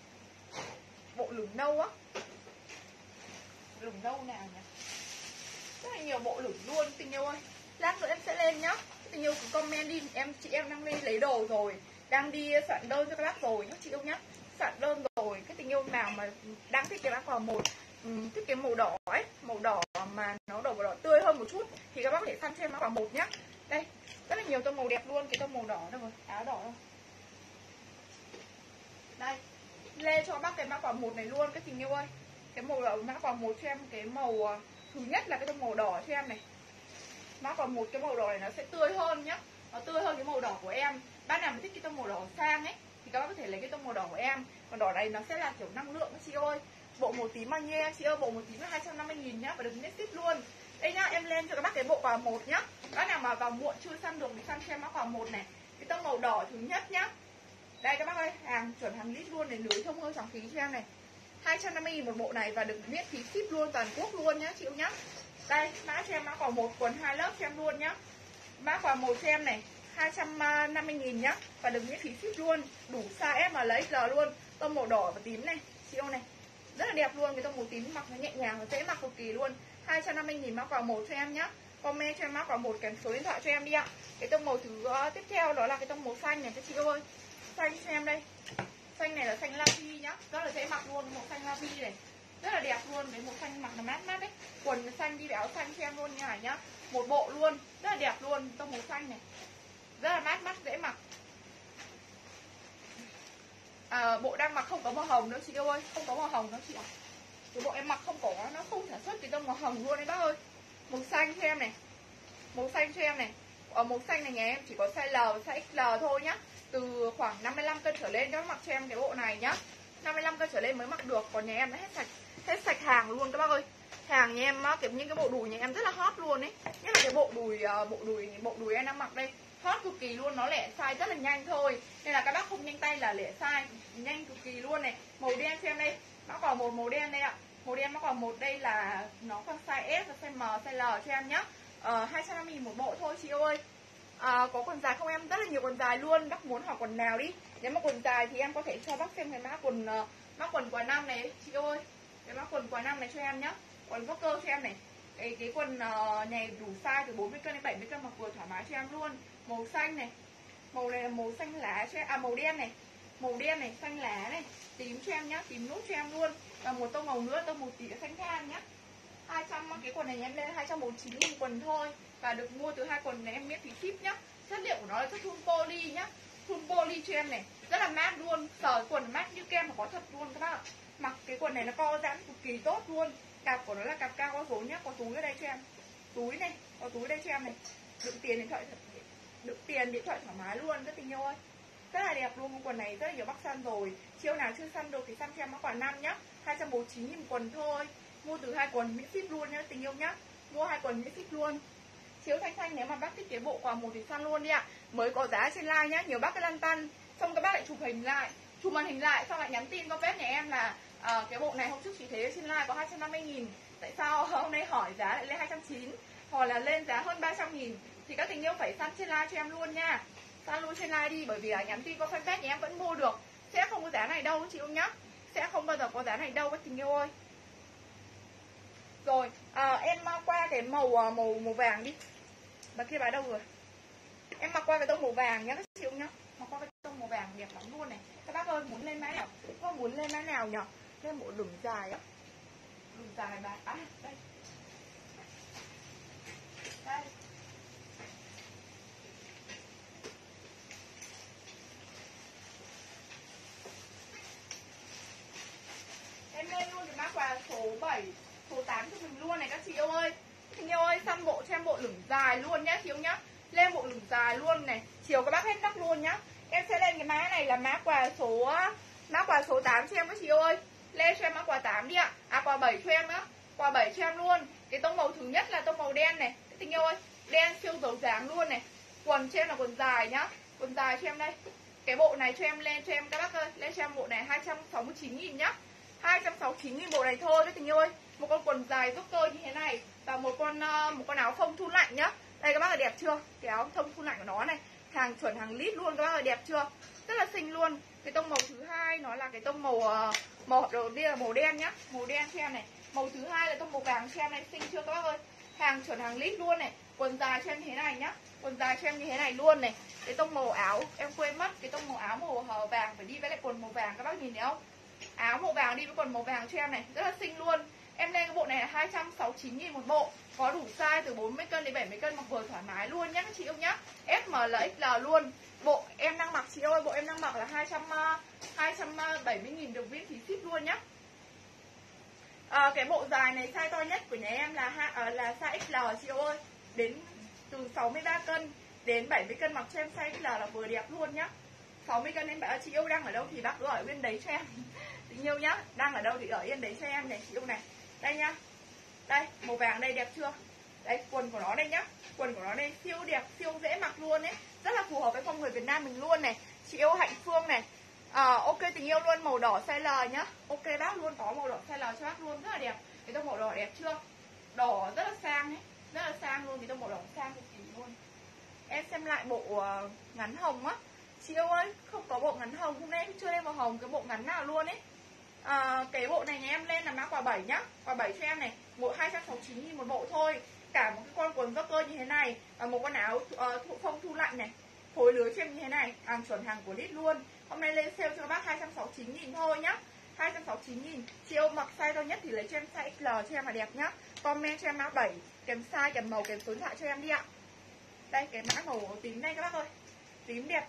Bộ lửng nâu á, lửng nâu nào nhỉ, rất là nhiều bộ lửng luôn tình yêu ơi. Lát nữa em sẽ lên nhá, tình yêu cứ comment đi, em chị em đang đi lấy đồ rồi, đang đi soạn đơn cho các bác rồi nhá chị yêu nhá. Soạn đơn rồi, cái tình yêu nào mà đang thích cái bác vào một um, thích cái màu đỏ ấy, màu đỏ mà nó đỏ đỏ tươi hơn một chút thì các bác có thể săn cho em mã vào một nhá. Đây rất là nhiều tông màu đẹp luôn, cái tông màu đỏ đâu rồi, áo đỏ đâu. Đây lên cho bác cái mã quả một này luôn cái tình yêu ơi. Cái màu đỏ mã quả một cho em, cái màu thứ nhất là cái tông màu đỏ cho em này. Mã quả một cái màu đỏ này nó sẽ tươi hơn nhá, nó tươi hơn cái màu đỏ của em. Bác nào mà thích cái tông màu đỏ sang ấy thì các bác có thể lấy cái tông màu đỏ của em. Còn đỏ này nó sẽ là kiểu năng lượng các chị ơi. Bộ màu tím bao nhiêu chị ơi? Bộ màu tím là hai trăm năm mươi nghìn nhá, và được miễn ship luôn. Đây nhá, em lên cho các bác cái bộ quả một nhá. Bác nào mà vào muộn chưa săn được thì săn cho em mã quả một này. Cái tông màu đỏ thứ nhất nhá. Đây các bác ơi, hàng chuẩn hàng lít luôn này, lưới thông hơi trắng phí cho em này. hai trăm năm mươi nghìn một bộ này và được miễn phí ship luôn toàn quốc luôn nhá, chịu nhá. Đây, mã cho em mã quả một, quần hai lớp cho em luôn nhá. Mã quả một cho em này, hai trăm năm mươi nghìn nhá và được miễn phí ship luôn, đủ size S mà lấy giờ luôn. Tông màu đỏ và tím này, chị yêu này. Rất là đẹp luôn, cái tông màu tím mặc nó nhẹ nhàng và dễ mặc cực kỳ luôn. hai trăm năm mươi nghìn mã quả một cho em nhá. Comment cho em mã quả một kèm số điện thoại cho em đi ạ. Cái tông màu thứ uh, tiếp theo đó là cái tông màu xanh này các chị ơi. Xanh cho em đây. Xanh này là xanh la vi nhá, rất là dễ mặc luôn, màu xanh la vi này. Rất là đẹp luôn, cái màu xanh mặc nó mát mát đấy. Quần xanh đi với áo xanh cho em luôn như này nhá. Một bộ luôn, rất là đẹp luôn, tông màu xanh này. Rất là mát mắt dễ mặc. à, bộ đang mặc không có màu hồng đâu chị yêu ơi, không có màu hồng đâu chị ạ. Cái bộ em mặc không có, nó không sản xuất cái tông màu hồng luôn đấy bác ơi. Màu xanh cho em này, màu xanh cho em này. Ở màu xanh này nhà em chỉ có size L và size ích lờ thôi nhá. Từ khoảng năm mươi lăm cân trở lên các bác mặc cho em cái bộ này nhá. năm mươi lăm cân trở lên mới mặc được, còn nhà em đã hết sạch hết sạch hàng luôn các bác ơi. Hàng nhà em kiểu như cái bộ đùi nhà em rất là hot luôn ấy. Nhất là cái bộ đùi bộ đùi bộ đùi em đang mặc đây, hot cực kỳ luôn, nó lẻ size rất là nhanh thôi. Nên là các bác không nhanh tay là lẻ size, nhanh cực kỳ luôn này. Màu đen cho em đây, nó còn một màu đen đây ạ. Màu đen nó còn một đây là nó còn size S và size M, size L cho em nhá. Ờ, hai trăm năm mươi nghìn một bộ thôi chị ơi. À, có quần dài không em? Rất là nhiều quần dài luôn. Bác muốn hỏi quần nào đi. Nếu mà quần dài thì em có thể cho bác xem cái mã quần uh, mã quần quà năm này chị ơi. Cái mã quần quà năm này cho em nhá. Quần vóc cơ cho em này. Cái cái quần uh, này đủ size từ bốn mươi cân đến bảy mươi cân mặc vừa thoải mái cho em luôn. Màu xanh này. Màu này là màu xanh lá cho em. À màu đen này. Màu đen này, xanh lá này, tím cho em nhá, tím nút cho em luôn. Và một tông màu nữa, tông màu tía xanh than nhá. hai trăm cái quần này em lên hai trăm bốn mươi chín nghìn quần thôi. Và được mua từ hai quần này em miễn phí ship nhá. Chất liệu của nó là chất thun poly nhá. Thun poly cho em này, rất là mát luôn. Sờ quần mát như kem mà có thật luôn các bác ạ. Mặc cái quần này nó co giãn cực kỳ tốt luôn. Cạp của nó là cạp cao có rốn nhá, có túi ở đây cho em. Túi này, có túi đây cho em này. Đựng tiền điện thoại, đựng tiền điện thoại thoải mái luôn các tình yêu ơi. Rất là đẹp luôn, quần này rất là nhiều bác săn rồi. Chiều nào chưa săn được thì săn cho em mã quà năm nhá. hai trăm bốn mươi chín nghìn quần thôi. Mua từ hai quần miễn ship luôn nhá tình yêu nhá. Mua hai quần miễn ship luôn. Chiếu thanh thanh nếu mà bác thích cái bộ quà một thì săn luôn đi ạ. Mới có giá trên live nhá. Nhiều bác cái lăn tăn, xong các bác lại chụp hình lại, chụp màn hình lại, xong lại nhắn tin qua page nhà em là à, cái bộ này hôm trước chị thấy trên live có hai trăm năm mươi nghìn, tại sao hôm nay hỏi giá lại lên hai trăm chín mươi, hoặc là lên giá hơn ba trăm nghìn. Thì các tình yêu phải săn trên live cho em luôn nha. Săn luôn trên live đi, bởi vì là nhắn tin qua fanpage nhà em vẫn mua được. Sẽ không có giá này đâu chị yêu nhá. Sẽ không bao giờ có giá này đâu các tình yêu ơi. Rồi, à, em qua cái màu màu màu vàng đi. Bà kia bà đâu rồi? Em mặc qua cái tông màu vàng nhá các chị yêu nhá. Mặc qua cái tông màu vàng đẹp lắm luôn này. Các bác ơi muốn lên mã nào? Có muốn lên mã nào nhỉ? Lên bộ đường dài á. Đường dài bà. À đây. Đây. Em lên luôn cái mã quà số bảy, số tám cho mình luôn này các chị yêu ơi. Chị yêu ơi, săn bộ cho em bộ lửng dài luôn nhá chị yêu nhá. Lên bộ lửng dài luôn này, chiều các bác hết tóc luôn nhá. Em sẽ lên cái mã này là mã quà số mã quà số tám cho em các chị yêu ơi. Lên cho em mã quà tám đi ạ. À quà bảy cho em á. Quà bảy cho em luôn. Cái tông màu thứ nhất là tông màu đen này. Tình yêu ơi, đen siêu dấu dáng luôn này. Quần cho em là quần dài nhá. Quần dài cho em đây. Cái bộ này cho em lên cho em các bác ơi. Lên cho em bộ này hai trăm sáu mươi chín nghìn nhá. hai trăm sáu mươi chín nghìn bộ này thôi các tình yêu ơi. Một con quần dài giúp cơ như thế này và một con một con áo phông thun lạnh nhá. Đây các bác ơi, đẹp chưa? Cái áo phông thun lạnh của nó này, hàng chuẩn hàng lít luôn các bác ơi, đẹp chưa? Rất là xinh luôn. Cái tông màu thứ hai nó là cái tông màu màu đầu tiên là màu đen nhá, màu đen cho em này. Màu thứ hai là tông màu vàng cho em này, xinh chưa các bác ơi? Hàng chuẩn hàng lít luôn này. Quần dài cho em như thế này nhá. Quần dài cho em như thế này luôn này. Cái tông màu áo em quên mất, cái tông màu áo màu vàng phải đi với lại quần màu vàng, các bác nhìn thấy không? Áo màu vàng đi với quần màu vàng cho em này, rất là xinh luôn. Em lên cái bộ này là hai trăm sáu mươi chín nghìn một bộ. Có đủ size từ bốn mươi cân đến bảy mươi cân mặc vừa thoải mái luôn nhá các chị yêu nhá. S M L X L luôn. Bộ em đang mặc chị ơi, bộ em đang mặc là hai trăm bảy mươi nghìn được miễn phí ship luôn nhá. À, cái bộ dài này size to nhất của nhà em là à, là size X L chị ơi. Đến từ sáu mươi ba cân đến bảy mươi cân mặc cho em size X L là vừa đẹp luôn nhá. sáu mươi cân đến bạn chị yêu đang ở đâu thì bác cứ ở bên đấy cho em. Tình yêu nhá, đang ở đâu thì ở yên đấy cho em này chị yêu này. Đây nhá. Đây, màu vàng đây đẹp chưa? Đây, quần của nó đây nhá. Quần của nó đây siêu đẹp, siêu dễ mặc luôn ấy. Rất là phù hợp với phong người Việt Nam mình luôn này. Chị yêu Hạnh Phương này. À, ok tình yêu luôn, màu đỏ size L nhá. Ok bác luôn, có màu đỏ size L cho bác luôn, rất là đẹp. Cái tông màu đỏ đẹp chưa? Đỏ rất là sang ấy. Rất là sang luôn, cái tông màu đỏ sang cực kỳ luôn. Em xem lại bộ uh, ngắn hồng á. Chị yêu ơi, không có bộ ngắn hồng, hôm nay em chưa lên màu hồng cái bộ ngắn nào luôn ấy. À, cái bộ này nhà em lên là mã quà bảy nhá. Quà bảy cho em này, bộ hai trăm sáu mươi chín nghìn một bộ thôi. Cả một cái con quần vóc cơ như thế này và một con áo uh, phông thu lạnh này, phối lưới cho em như thế này, hàng chuẩn hàng của lít luôn. Hôm nay lên sale cho các bác hai trăm sáu mươi chín nghìn thôi nhá. hai trăm sáu mươi chín nghìn. Chị yêu mặc size to nhất thì lấy cho em size X L cho em là đẹp nhá. Comment cho em mã bảy, kèm size, kèm màu, kèm số điện thoại cho em đi ạ. Đây cái mã màu tím đây các bác ơi. Tím đẹp chưa?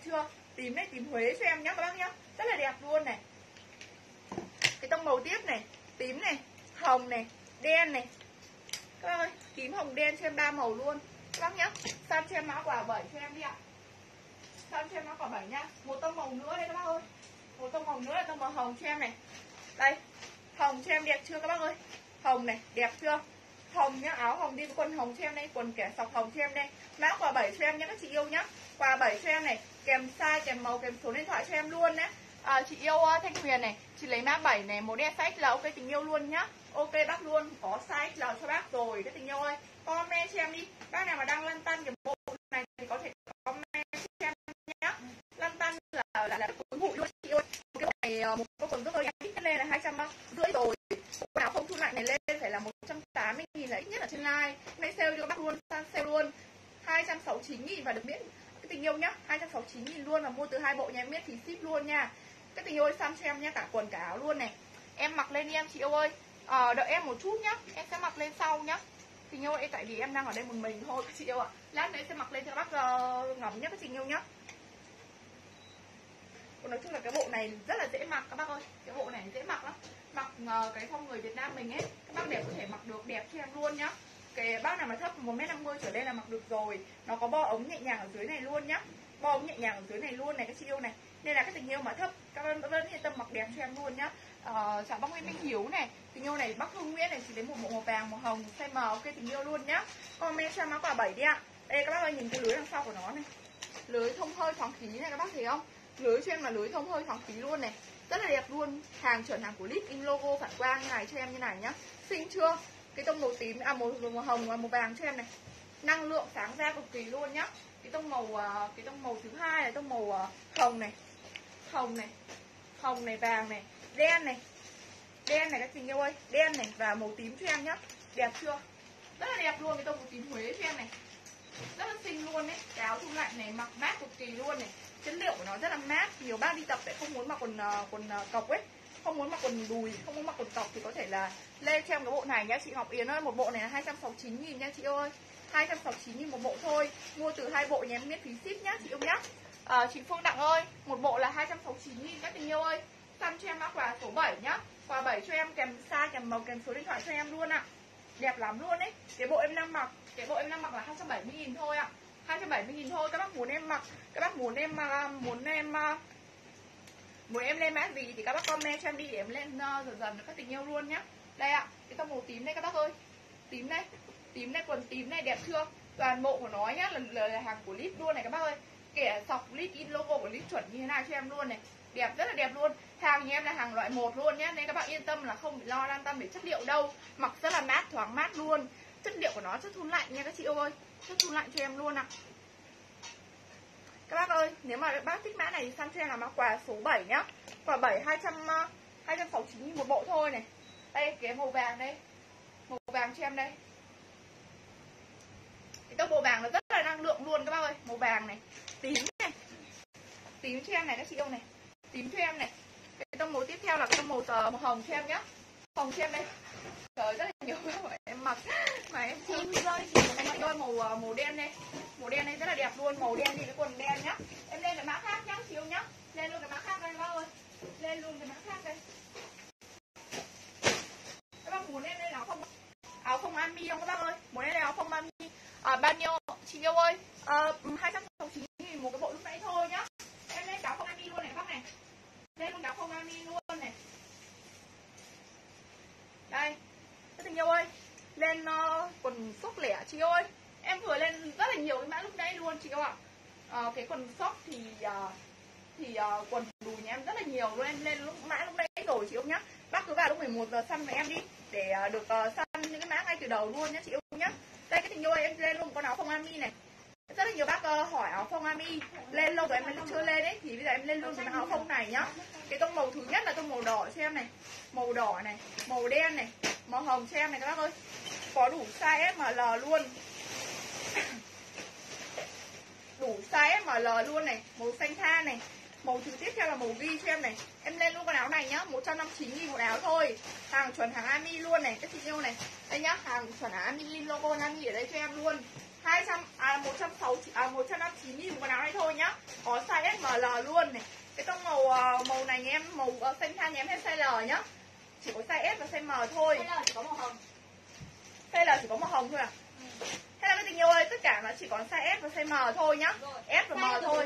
Tím này, tím Huế cho em nhá các bác nhá. Rất là đẹp luôn này. Cái tông màu tiếp này, tím này, hồng này, đen này. Các bác ơi, tím hồng đen cho em ba màu luôn. Các bác nhá. San cho em mã quả bảy cho em đi ạ. San cho em mã quả bảy nhá. Một tông màu nữa đây các bác ơi. Một tông màu nữa là tông màu hồng cho em này. Đây. Hồng cho em đẹp chưa các bác ơi? Hồng này, đẹp chưa? Hồng nhá, áo hồng đi với quần hồng cho em đây, quần kẻ sọc hồng cho em đây. Mã quà bảy cho em nhé các chị yêu nhá. Quà bảy cho em này, kèm size, kèm màu, kèm số điện thoại cho em luôn nhé. À, chị yêu uh, Thanh Huyền này, chị lấy mã bảy này, màu đen size là ok tình yêu luôn nhá. Ok bác luôn, có size là cho bác rồi các tình yêu ơi. Comment cho em đi. Bác nào mà đang lăn tăn cái bộ này thì có thể comment cho em nhé. Lăn tăn là là là cuối hụi luôn chị ơi. Cái bộ này một cái quần rất là ít lên là hai trăm rưỡi rồi. Quần áo không thu lại này lên phải là một trăm tám mươi nghìn là ít nhất ở trên live. Nay sale cho bác luôn, sale luôn. hai trăm sáu mươi chín nghìn và được miễn cái tình yêu nhá, hai trăm sáu mươi chín nghìn luôn, và mua từ hai bộ nhà em miễn phí ship luôn nha. Cái tình yêu ơi, xăm cho em nha, cả quần cả áo luôn này. Em mặc lên đi em chị yêu ơi. À, đợi em một chút nhá, em sẽ mặc lên sau nhá. Tình yêu ơi, tại vì em đang ở đây một mình thôi các chị yêu ạ. Lát nữa em sẽ mặc lên cho bác uh, ngắm nhá các tình yêu nhá. Nói chung là cái bộ này rất là dễ mặc các bác ơi. Cái bộ này dễ mặc lắm. Mặc uh, cái phong người Việt Nam mình ấy, các bác đều có thể mặc được, đẹp cho em luôn nhá. Cái bác nào mà thấp một mét năm mươi trở lên là mặc được rồi. Nó có bo ống nhẹ nhàng ở dưới này luôn nhá. Bo ống nhẹ nhàng ở dưới này luôn này các chị yêu này. Nên là cái tình yêu mà thấp các bạn vẫn yên tâm mặc đẹp cho em luôn nhá. Ờ, chào bác Nguyễn Minh Hiếu này, tình yêu này bác Hương Nguyễn này, chỉ đến một bộ màu vàng, màu hồng, size M, ok tình yêu luôn nhá. Comment cho mã quà bảy đi ạ. Đây các bác ơi, nhìn cái lưới đằng sau của nó này. Lưới thông hơi thoáng khí này các bác thấy không? Lưới cho em là lưới thông hơi thoáng khí luôn này. Rất là đẹp luôn. Hàng chuẩn hàng của Lip in logo phản quang như này cho em như này nhá. Xinh chưa? Cái tông màu tím, à màu, màu hồng và màu vàng cho em này. Năng lượng sáng ra cực kỳ luôn nhá. Cái tông màu cái tông màu thứ hai là tông màu hồng này. Hồng này. Hồng này, vàng này, đen này. Đen này các tình yêu ơi, đen này và màu tím cho em nhá. Đẹp chưa? Rất là đẹp luôn, cái tông màu tím Huế cho em này. Rất là xinh luôn đấy. Cái áo thun lạnh này mặc mát cực kỳ luôn này. Chất liệu của nó rất là mát. Nhiều bác đi tập lại không muốn mặc quần quần cộc ấy, không muốn mặc quần đùi, không muốn mặc quần cộc thì có thể là lên cho em cái bộ này nhá chị Ngọc Yến ơi. Một bộ này là hai trăm sáu mươi chín nghìn nha chị ơi. hai trăm sáu mươi chín nghìn một bộ thôi. Mua từ hai bộ nhà em miễn phí ship nhá chị yêu nhá. À, chị Phương Đặng ơi, một bộ là hai trăm sáu mươi chín nghìn các tình yêu ơi. Xăm cho em mã quà số bảy nhá. Quà bảy cho em kèm size, kèm màu, kèm số điện thoại cho em luôn ạ. À. Đẹp lắm luôn đấy. Cái bộ em đang mặc, cái bộ em đang mặc là hai trăm bảy mươi nghìn thôi ạ. À. hai trăm bảy mươi nghìn thôi. Các bác muốn em mặc, các bác muốn em uh, muốn em uh, muốn em lên mã gì thì các bác comment cho em đi để em lên uh, dần dần các tình yêu luôn nhá. Đây ạ, à, cái tông màu tím đây các bác ơi. Tím này, tím này, quần tím này đẹp chưa? Toàn bộ của nó nhá là, là, là hàng của Lip luôn này các bác ơi. Kẻ sọc Lip in logo của Lip chuẩn như thế này cho em luôn này. Đẹp, rất là đẹp luôn. Hàng nhà em là hàng loại một luôn nhé. Nên các bạn yên tâm là không bị lo lan tâm về chất liệu đâu. Mặc rất là mát, thoáng mát luôn. Chất liệu của nó chất thun lạnh nha các chị ơi. Chất thun lạnh cho em luôn ạ. À. Các bác ơi, nếu mà bác thích mã này thì săn cho em là mã quà số bảy nhá. Quà bảy hai trăm hai trăm sáu mươi chín nghìn một bộ thôi này. Đây cái màu vàng đây. Màu vàng cho em đây. Cái tông màu vàng nó rất là năng lượng luôn các bác ơi. Màu vàng này, tím này. Tím cho em này các chị yêu này. Tím cho em này. Cái tông màu tiếp theo là cái tông màu, màu hồng cho em nhá. Hồng cho em đây. Trời rất là nhiều các em mặc mà em chưa rơi em đôi màu màu đen đây. Màu đen này rất là đẹp luôn, màu đen thì cái quần đen nhá. Em lên cái mã khác nhá, chị yêu nhá. Lên luôn cái mã khác đây các bác ơi. Lên luôn cái mã khác đây. Các bác muốn em lên áo không áo không ami không các bác ơi. Muốn em lên áo không ami à, bao nhiêu chị yêu ơi? À, hai trăm sáu mươi chín nghìn một cái bộ lúc nãy thôi nhá. Em lên áo không ami luôn này các bác này. Lên luôn áo không ami luôn này. Đây. Các tình yêu ơi, lên uh, quần sóc lẻ chị ơi. Em vừa lên rất là nhiều cái mã lúc nãy luôn chị yêu ạ. uh, Cái quần sóc thì uh, Thì uh, quần đùi nhà em rất là nhiều luôn. Em lên lúc mã lúc nãy rồi chị yêu nhá. Bác cứ vào lúc mười một giờ săn với em đi. Để uh, được uh, săn những cái mã ngay từ đầu luôn nhá chị yêu nhá. Đây cái tình yêu ơi, em lên luôn một con áo phông ami này. Rất là nhiều bác uh, hỏi áo phông ami. Lên lâu rồi em mới chưa lên ấy. Thì bây giờ em lên luôn cái áo phông này nhá. Cái tông màu thứ nhất là tông màu đỏ cho em này. Màu đỏ này, màu đen này, màu hồng cho em này các bác ơi. Có đủ size ét em lờ luôn. Đủ size ét em lờ luôn này. Màu xanh than này. Màu thứ tiếp theo là màu ghi cho em này. Em lên luôn con áo này nhá, một trăm năm mươi chín nghìn một áo thôi. Hàng chuẩn hàng Ami luôn này, các chị yêu này. Đây nhá, hàng chuẩn hàng Ami, logo Ami ở đây cho em luôn. hai trăm à một trăm sáu mươi à một trăm năm mươi chín nghìn một con áo này thôi nhá. có size ét em lờ luôn này. Cái tông màu màu này nhà em màu uh, xanh than nhà em hết size L nhá. Chỉ có size S và size M thôi. Size L chỉ có màu hồng. Size L chỉ có màu hồng thôi à? Ừ. Thế là các tình yêu ơi, tất cả nó chỉ có size S và size M thôi nhá. Rồi. S và M thôi.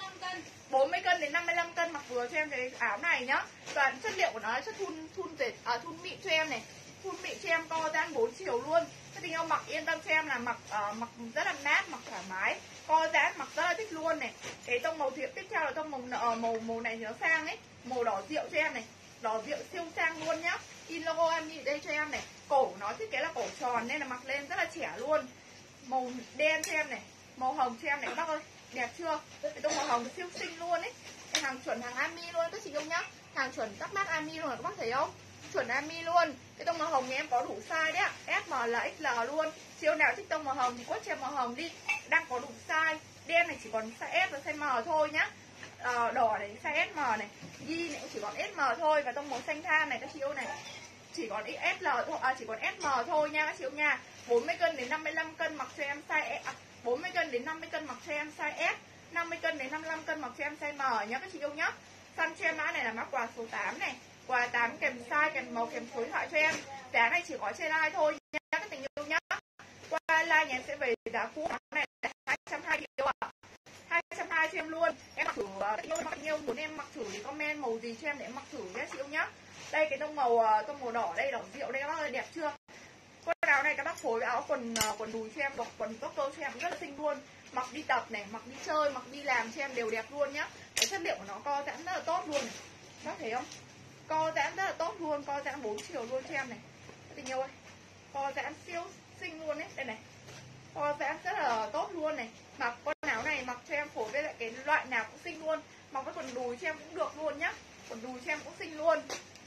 bốn mươi cân đến năm mươi lăm cân mặc vừa cho em cái áo này nhá. Toàn chất liệu của nó là chất thun thun dệt à, thun mịn cho em này. Thun mịn cho em co giãn bốn chiều luôn. Các tình yêu mặc yên tâm cho em là mặc uh, mặc rất là mát, mặc thoải mái, co giãn mặc rất là thích luôn này. Cái tông màu thiệp tiếp theo là tông màu uh, màu màu này nó sang ấy, màu đỏ rượu cho em này. Đỏ rượu siêu sang luôn nhá. In logo em đi đây cho em này. Cổ nó thiết kế là cổ tròn nên là mặc lên rất là trẻ luôn. Màu đen cho em này, màu hồng cho em này các bác ơi. Đẹp chưa? Cái tông màu hồng siêu xinh luôn ấy. Cái hàng chuẩn hàng Ami luôn các chị yêu nhá. Hàng chuẩn các mác Ami luôn các bác thấy không? Chuẩn Ami luôn. Cái tông màu hồng nhà em có đủ size đấy ạ. S, M, L, ích lờ luôn. Chị yêu nào thích tông màu hồng thì quất cho em màu hồng đi. Đang có đủ size. Đen này chỉ còn size S và size M thôi nhá. À, đỏ này size ét em này. Ghi này chỉ còn ét em thôi. Và tông màu xanh than này các chị yêu này chỉ còn ét lờ thôi, à, chỉ còn ét em thôi nha các chị yêu nha. bốn mươi cân đến năm mươi lăm cân mặc cho em size à, bốn mươi cân đến năm mươi cân mặc cho em size S, năm mươi cân đến năm mươi lăm cân mặc cho em size M nhá các chị yêu nhá. Săn cho em mã này là mã quà số tám này, quà tám kèm size kèm màu kèm số điện thoại cho em. Giá này chỉ có trên live thôi nha các tình yêu nhá. Qua live nhà em sẽ về giá cũ này là hai trăm hai mươi triệu ạ. hai trăm hai mươi cho em luôn. Em mặc thử tình yêu, mặc yêu muốn em mặc thử thì comment màu gì cho em để em mặc thử nhé chị yêu nhá. Đây cái tông màu tông màu đỏ đây, đỏ rượu đây các bác ơi, đẹp chưa? Quần áo này các bác phối với áo quần quần đùi cho em, bọc quần tóc cơ cho em rất là xinh luôn. Mặc đi tập này, mặc đi chơi, mặc đi làm cho em đều đẹp luôn nhá. Cái chất liệu của nó co giãn rất là tốt luôn này. Các bác thấy không? Co giãn rất là tốt luôn, co giãn bốn chiều luôn cho em này. Các tình yêu ơi. Co giãn siêu xinh luôn đấy, đây này. Co giãn rất là tốt luôn này. Mặc quần áo này mặc cho em phối với lại cái loại nào cũng xinh luôn. Mặc với quần đùi cho em cũng được luôn nhá. Quần đùi cho em cũng xinh luôn.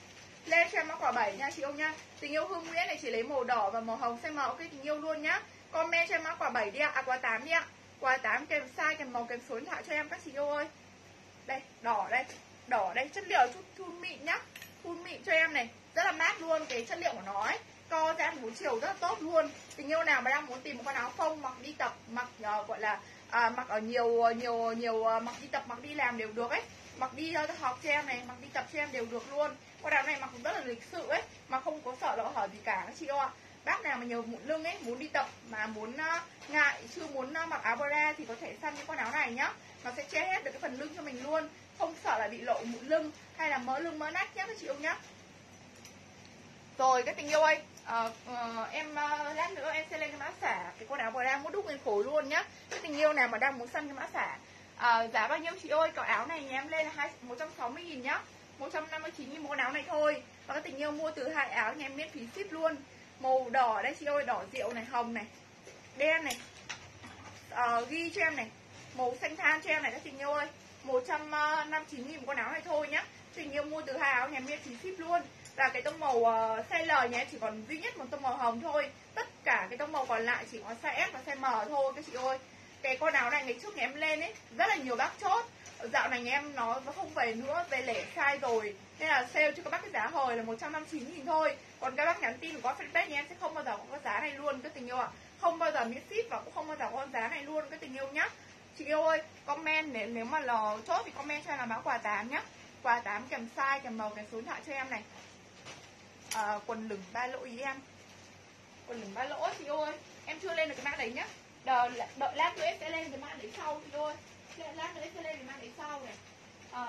Lên cho em mã quả bảy nha chị yêu nha. Tình yêu Hương Nguyễn này chỉ lấy màu đỏ và màu hồng size M, ok tình yêu luôn nhá. Comment cho em mã quả bảy đi ạ, à quả tám đi ạ. Quả tám kèm size kèm màu kèm số điện thoại cho em các chị yêu ơi. Đây, đỏ đây. Đỏ đây, chất liệu chút thun mịn nhá. Thun mịn cho em này, rất là mát luôn, cái chất liệu của nó ấy. Co giãn bốn chiều rất là tốt luôn. Tình yêu nào mà đang muốn tìm một con áo phông mặc đi tập, mặc uh, gọi là à, mặc ở nhiều nhiều nhiều uh, mặc đi tập, mặc đi làm đều được ấy. Mặc đi uh, học cho em này, mặc đi tập cho em đều được luôn. Con áo này mặc rất là lịch sự ấy, mà không có sợ lỗ hở gì cả các chị yêu ạ. Bác nào mà nhiều mụn lưng ấy, muốn đi tập mà muốn uh, ngại chưa muốn uh, mặc áo bra thì có thể săn những con áo này nhá. Nó sẽ che hết được cái phần lưng cho mình luôn, không sợ là bị lộ mụn lưng hay là mỡ lưng mỡ nách nhá các chị yêu nhá. Rồi các tình yêu ơi, uh, uh, em uh, lát nữa em sẽ lên cái mã xả cái con áo bra mút đúc nguyên khối luôn nhá. Các tình yêu nào mà đang muốn săn cái mã xả uh, giá bao nhiêu chị ơi? Cậu áo này nhà em lên là một trăm sáu mươi nghìn nhá, một trăm năm mươi chín nghìn một con áo này thôi. Và các tình yêu mua từ hai áo nhà em miễn phí ship luôn. Màu đỏ đây chị ơi, đỏ rượu này, hồng này, đen này, uh, ghi cho em này, màu xanh than cho em này các tình yêu ơi, một trăm năm mươi chín nghìn một con áo này thôi nhá. Tình yêu mua từ hai áo nhà em miễn phí ship luôn. Và cái tông màu uh, size L nhé, chỉ còn duy nhất một tông màu hồng thôi. Tất cả cái tông màu còn lại chỉ có size S và size M thôi các chị ơi. Cái con áo này ngày trước nhà em lên ấy, rất là nhiều bác chốt. Dạo này nhà em nó không về nữa, về lẻ size rồi. Nên là sale cho các bác cái giá hời là một trăm năm mươi chín nghìn thôi. Còn các bác nhắn tin có fanpage nhà em sẽ không bao giờ có cái giá này luôn các tình yêu ạ. Không bao giờ miễn ship và cũng không bao giờ có giá này luôn các tình yêu nhá. Chị yêu ơi, comment nếu, nếu mà lò chốt thì comment cho em là mã quà tám nhá. Quà tám kèm size kèm màu kèm số điện thoại cho em này. À, quần lửng ba lỗ ý em, quần lửng ba lỗ chị ơi, em chưa lên được cái mã đấy nhá. Đợi, đợi lát nữa em sẽ lên cái mã đấy sau chị ơi. Lát nữa em sẽ lên cái mã đấy sau này. À,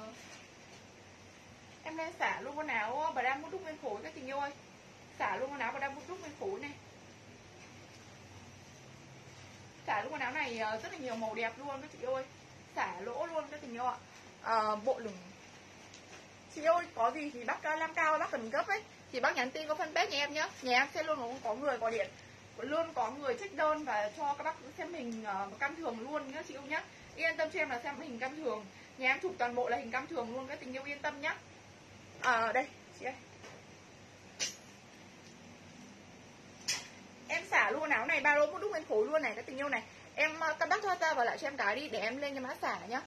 em lên xả luôn con áo bà đang mút đúc nguyên khối các tình yêu ơi. Xả luôn con áo bà đang mút đúc nguyên khối này. Xả luôn con áo này rất là nhiều màu đẹp luôn các chị ơi. Xả lỗ luôn các tình yêu ạ. À, bộ lửng chị ơi, có gì thì bác làm cao bác cần gấp ấy thì bác nhắn tin có fanpage nhà em nhá. Nhà em sẽ luôn có người gọi điện, luôn có người check đơn và cho các bác xem hình uh, cam thường luôn nhá chị yêu nhá. Yên tâm cho em là xem hình cam thường. Nhà em chụp toàn bộ là hình cam thường luôn các tình yêu yên tâm nhá. À đây chị ơi, em xả luôn áo này ba lô mút đúc nguyên khối luôn này các tình yêu này. Em các bác cho ta vào lại cho em cái đi để em lên cái mã xả nhá.